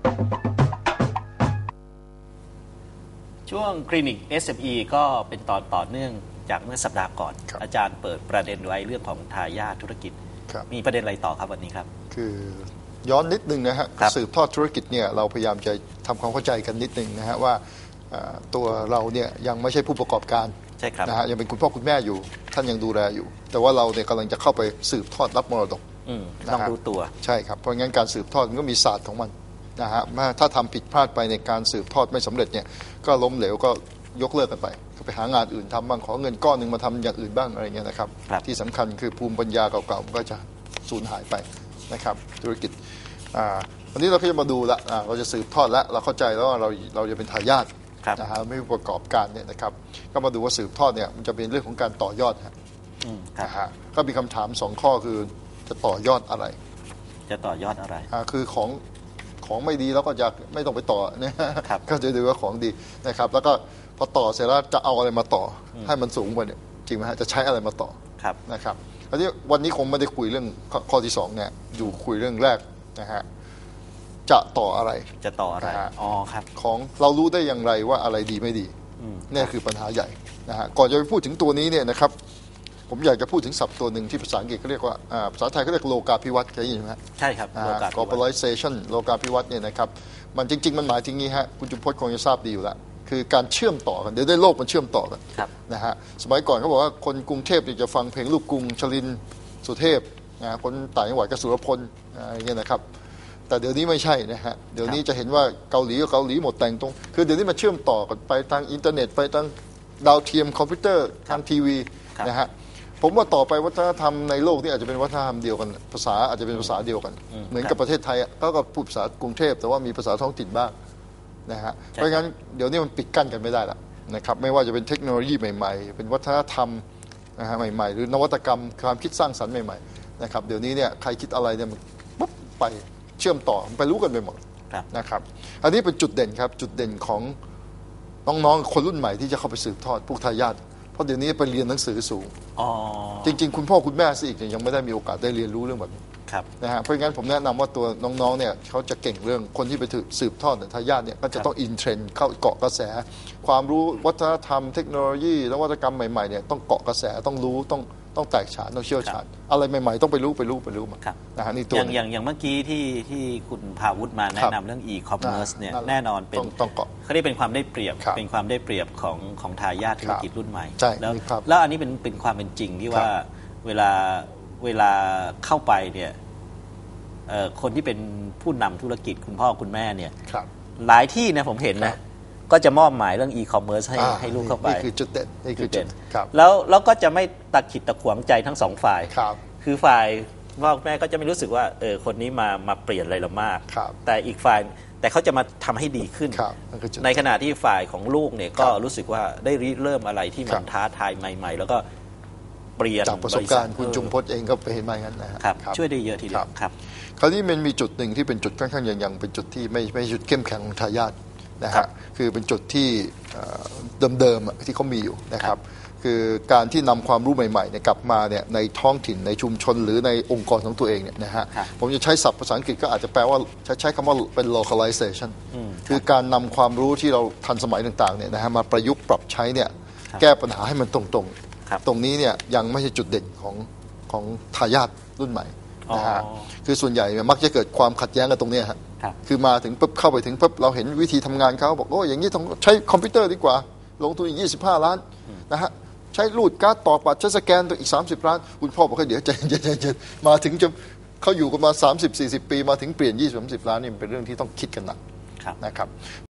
ช่วงคลินิก เอส เอ็ม อี ก็เป็นตอนต่อเนื่องจากเมื่อสัปดาห์ก่อนอาจารย์เปิดประเด็นไว้เรื่องของทายาทธุรกิจมีประเด็นอะไรต่อครับวันนี้ครับคือย้อนนิดนึงนะฮะสืบทอดธุรกิจเนี่ยเราพยายามจะทำความเข้าใจกันนิดนึงนะฮะว่าตัวเราเนี่ยยังไม่ใช่ผู้ประกอบการใช่ครับนะฮะยังเป็นคุณพ่อคุณแม่อยู่ท่านยังดูแลอยู่แต่ว่าเราเนี่ยกำลังจะเข้าไปสืบทอดรับมรดกต้องรู้ตัวใช่ครับเพราะงั้นการสืบทอดมันก็มีศาสตร์ของมันนะฮะถ้าทำผิดพลาดไปในการสืบทอดไม่สำเร็จเนี่ยก็ล้มเหลวก็ยกเลิกกันไปก็ไปหางานอื่นทำบ้างขอเงินก้อนหนึ่งมาทำอย่างอื่นบ้างอะไรเงี้ยนะครับที่สำคัญคือภูมิปัญญาเก่าๆมันก็จะสูญหายไปนะครับธุรกิจวันนี้เราก็จะมาดูละเราจะสืบทอดแล้วเราเข้าใจแล้วว่าเราเราจะเป็นทายาทนะฮะไม่ประกอบการเนี่ยนะครับก็มาดูว่าสืบทอดเนี่ยมันจะเป็นเรื่องของการต่อยอดนะฮะก็มีคำถามสองข้อคือจะต่อยอดอะไรจะต่อยอดอะไรอ่าคือของของไม่ดีแล้วก็จะไม่ต้องไปต่อนะก็จะดูว่าของดีนะครับแล้วก็พอต่อเสร็จแล้วจะเอาอะไรมาต่อให้มันสูงกว่าเนี่ยจริงไหมฮะจะใช้อะไรมาต่อนะครับอันนี้วันนี้คงไม่ได้คุยเรื่องข้อที่สองเนี่ยอยู่คุยเรื่องแรกนะฮะจะต่ออะไรจะต่ออะไรอ๋อครับของเรารู้ได้อย่างไรว่าอะไรดีไม่ดีนี่คือปัญหาใหญ่นะฮะก่อนจะไปพูดถึงตัวนี้เนี่ยนะครับผมอยากจะพูดถึงศัพท์ตัวหนึ่งที่ภาษาอังกฤษเขาเรียกว่าภาษาไทยเขาเรียกโลกาภิวัตน์เคยได้ยินไหมใช่ครับ globalization โลกาภิวัตน์เนี่ยนะครับมันจริงๆมันหมายถึงงี้ฮะคุณจุมพจน์คงจะทราบดีอยู่แล้วคือการเชื่อมต่อกันเดี๋ยวได้โลกมันเชื่อมต่อกันนะฮะสมัยก่อนเขาบอกว่าคนกรุงเทพจะฟังเพลงลูกกรุงชลินสุเทพนะคนต่างจังหวัดก็สุรพลอะไรเงี้ยนะครับแต่เดี๋ยวนี้ไม่ใช่นะฮะเดี๋ยวนี้จะเห็นว่าเกาหลีก็เกาหลีหมดแต่งตรงคือเดี๋ยวนี้มันเชื่อมต่อกันไปทางอินเทอร์เน็ตไปทางดาวเทียมคอมพิวเตอร์ทางทีวีนะฮะผมว่าต่อไปวัฒนธรรมในโลกนี่อาจจะเป็นวัฒนธรรมเดียวกันภาษาอาจจะเป็นภาษาเดียวกันเหมือนกับประเทศไทยก็ก็พูดภาษากรุงเทพแต่ว่ามีภาษาท้องถิ่นบ้างนะฮะเพราะงั้นเดี๋ยวนี้มันปิดกั้นกันไม่ได้ละนะครับไม่ว่าจะเป็นเทคโนโลยีใหม่ๆเป็นวัฒนธรรมนะฮะใหม่ๆหรือนวัตกรรมความคิดสร้างสรรค์ใหม่ๆนะครับเดี๋ยวนี้เนี่ยใครคิดอะไรเนี่ยมันปุ๊บไปเชื่อมต่อไปรู้กันไปหมดนะครับอันนี้เป็นจุดเด่นครับจุดเด่นของน้องๆคนรุ่นใหม่ที่จะเข้าไปสืบทอดพวกทายาทเพราะเดี๋ยวนี้ไปเรียนหนังสือสูงจริงๆคุณพ่อคุณแม่สิอีกยังไม่ได้มีโอกาสได้เรียนรู้เรื่องแบบนี้นะฮะเพราะงั้นผมแนะนำว่าตัวน้องๆเนี่ยเขาจะเก่งเรื่องคนที่ไปสืบทอดทายาทเนี่ยก็จะต้องอินเทรนด์เข้าเกาะกระแสความรู้วัฒนธรรมเทคโนโลยีนวัตกรรมใหม่ๆเนี่ยต้องเกาะกระแสต้องรู้ต้องต้องแตกฉานต้องเชี่ยวชาญอะไรใหม่ๆต้องไปรู้ไปรู้ไปรู้มานะฮะนี่ตัวอย่างอย่างอย่างเมื่อกี้ที่ที่คุณภาวุฒิมาแนะนำเรื่อง e-commerce เนี่ยแน่นอนเป็นต้องเกาะเขาได้เป็นความได้เปรียบเป็นความได้เปรียบของของทายาทธุรกิจรุ่นใหม่แล้วแล้วอันนี้เป็นเป็นความเป็นจริงที่ว่าเวลาเวลาเข้าไปเนี่ยคนที่เป็นผู้นำธุรกิจคุณพ่อคุณแม่เนี่ยหลายที่นะผมเห็นนะก็จะมอบหมายเรื่อง e-commerce ให้ให้ลูกเข้าไปนี่คือจุดเด่นนี่คือจุดแล้วแล้วก็จะไม่ตะขิดตะขวงใจทั้งสองฝ่ายคือฝ่ายพ่อแม่ก็จะไม่รู้สึกว่าเออคนนี้มามาเปลี่ยนอะไรเรามากแต่อีกฝ่ายแต่เขาจะมาทำให้ดีขึ้นในขณะที่ฝ่ายของลูกเนี่ยก็รู้สึกว่าได้ริเริ่มอะไรที่มันท้าทายใหม่ๆแล้วก็เปลี่ยนจากประสบการณ์คุณจุมพจน์เองก็ไปเห็นมาอย่างนั้นนะครับช่วยได้เยอะทีเดียวครับคราวนี้มันมีจุดหนึ่งที่เป็นจุดค่อนข้างยังเป็นจุดที่ไม่ไม่จุดเข้มแข็งของทายาทนะฮะคือเป็นจุดที่เดิมๆที่เขามีอยู่นะครับคือการที่นำความรู้ใหม่ๆเนี่ยกลับมาเนี่ยในท้องถิ่นในชุมชนหรือในองค์กรของตัวเองเนี่ยนะฮะผมจะใช้ศัพท์ภาษาอังกฤษก็อาจจะแปลว่าใช้ใช้คำว่าเป็น localization คือการนำความรู้ที่เราทันสมัยต่างๆเนี่ยนะฮะมาประยุกต์ปรับใช้เนี่ยแก้ปัญหาให้มันตรงๆตรงนี้เนี่ยยังไม่ใช่จุดเด่นของของทายาทรุ่นใหม่นะฮะคือส่วนใหญ่มักจะเกิดความขัดแย้งกันตรงนี้ฮะคือมาถึงปุ๊บเข้าไปถึงปุ๊บเราเห็นวิธีทำงานเขาบอกโอ้อย่างนี้ต้องใช้คอมพิวเตอร์ดีกว่าลงทุนอีกยี่สิบห้าล้านนะฮะใช้รูดการ์ดต่อบัตรใช้สแกนตัวอีกสามสิบล้านคุณพ่อบอกให้เดี๋ยวใจเย็นๆมาถึงจะเขาอยู่กันมาสามสิบ สี่สิบปีมาถึงเปลี่ยนยี่สิบ สามสิบล้านนี่เป็นเรื่องที่ต้องคิดกันหนักนะครับ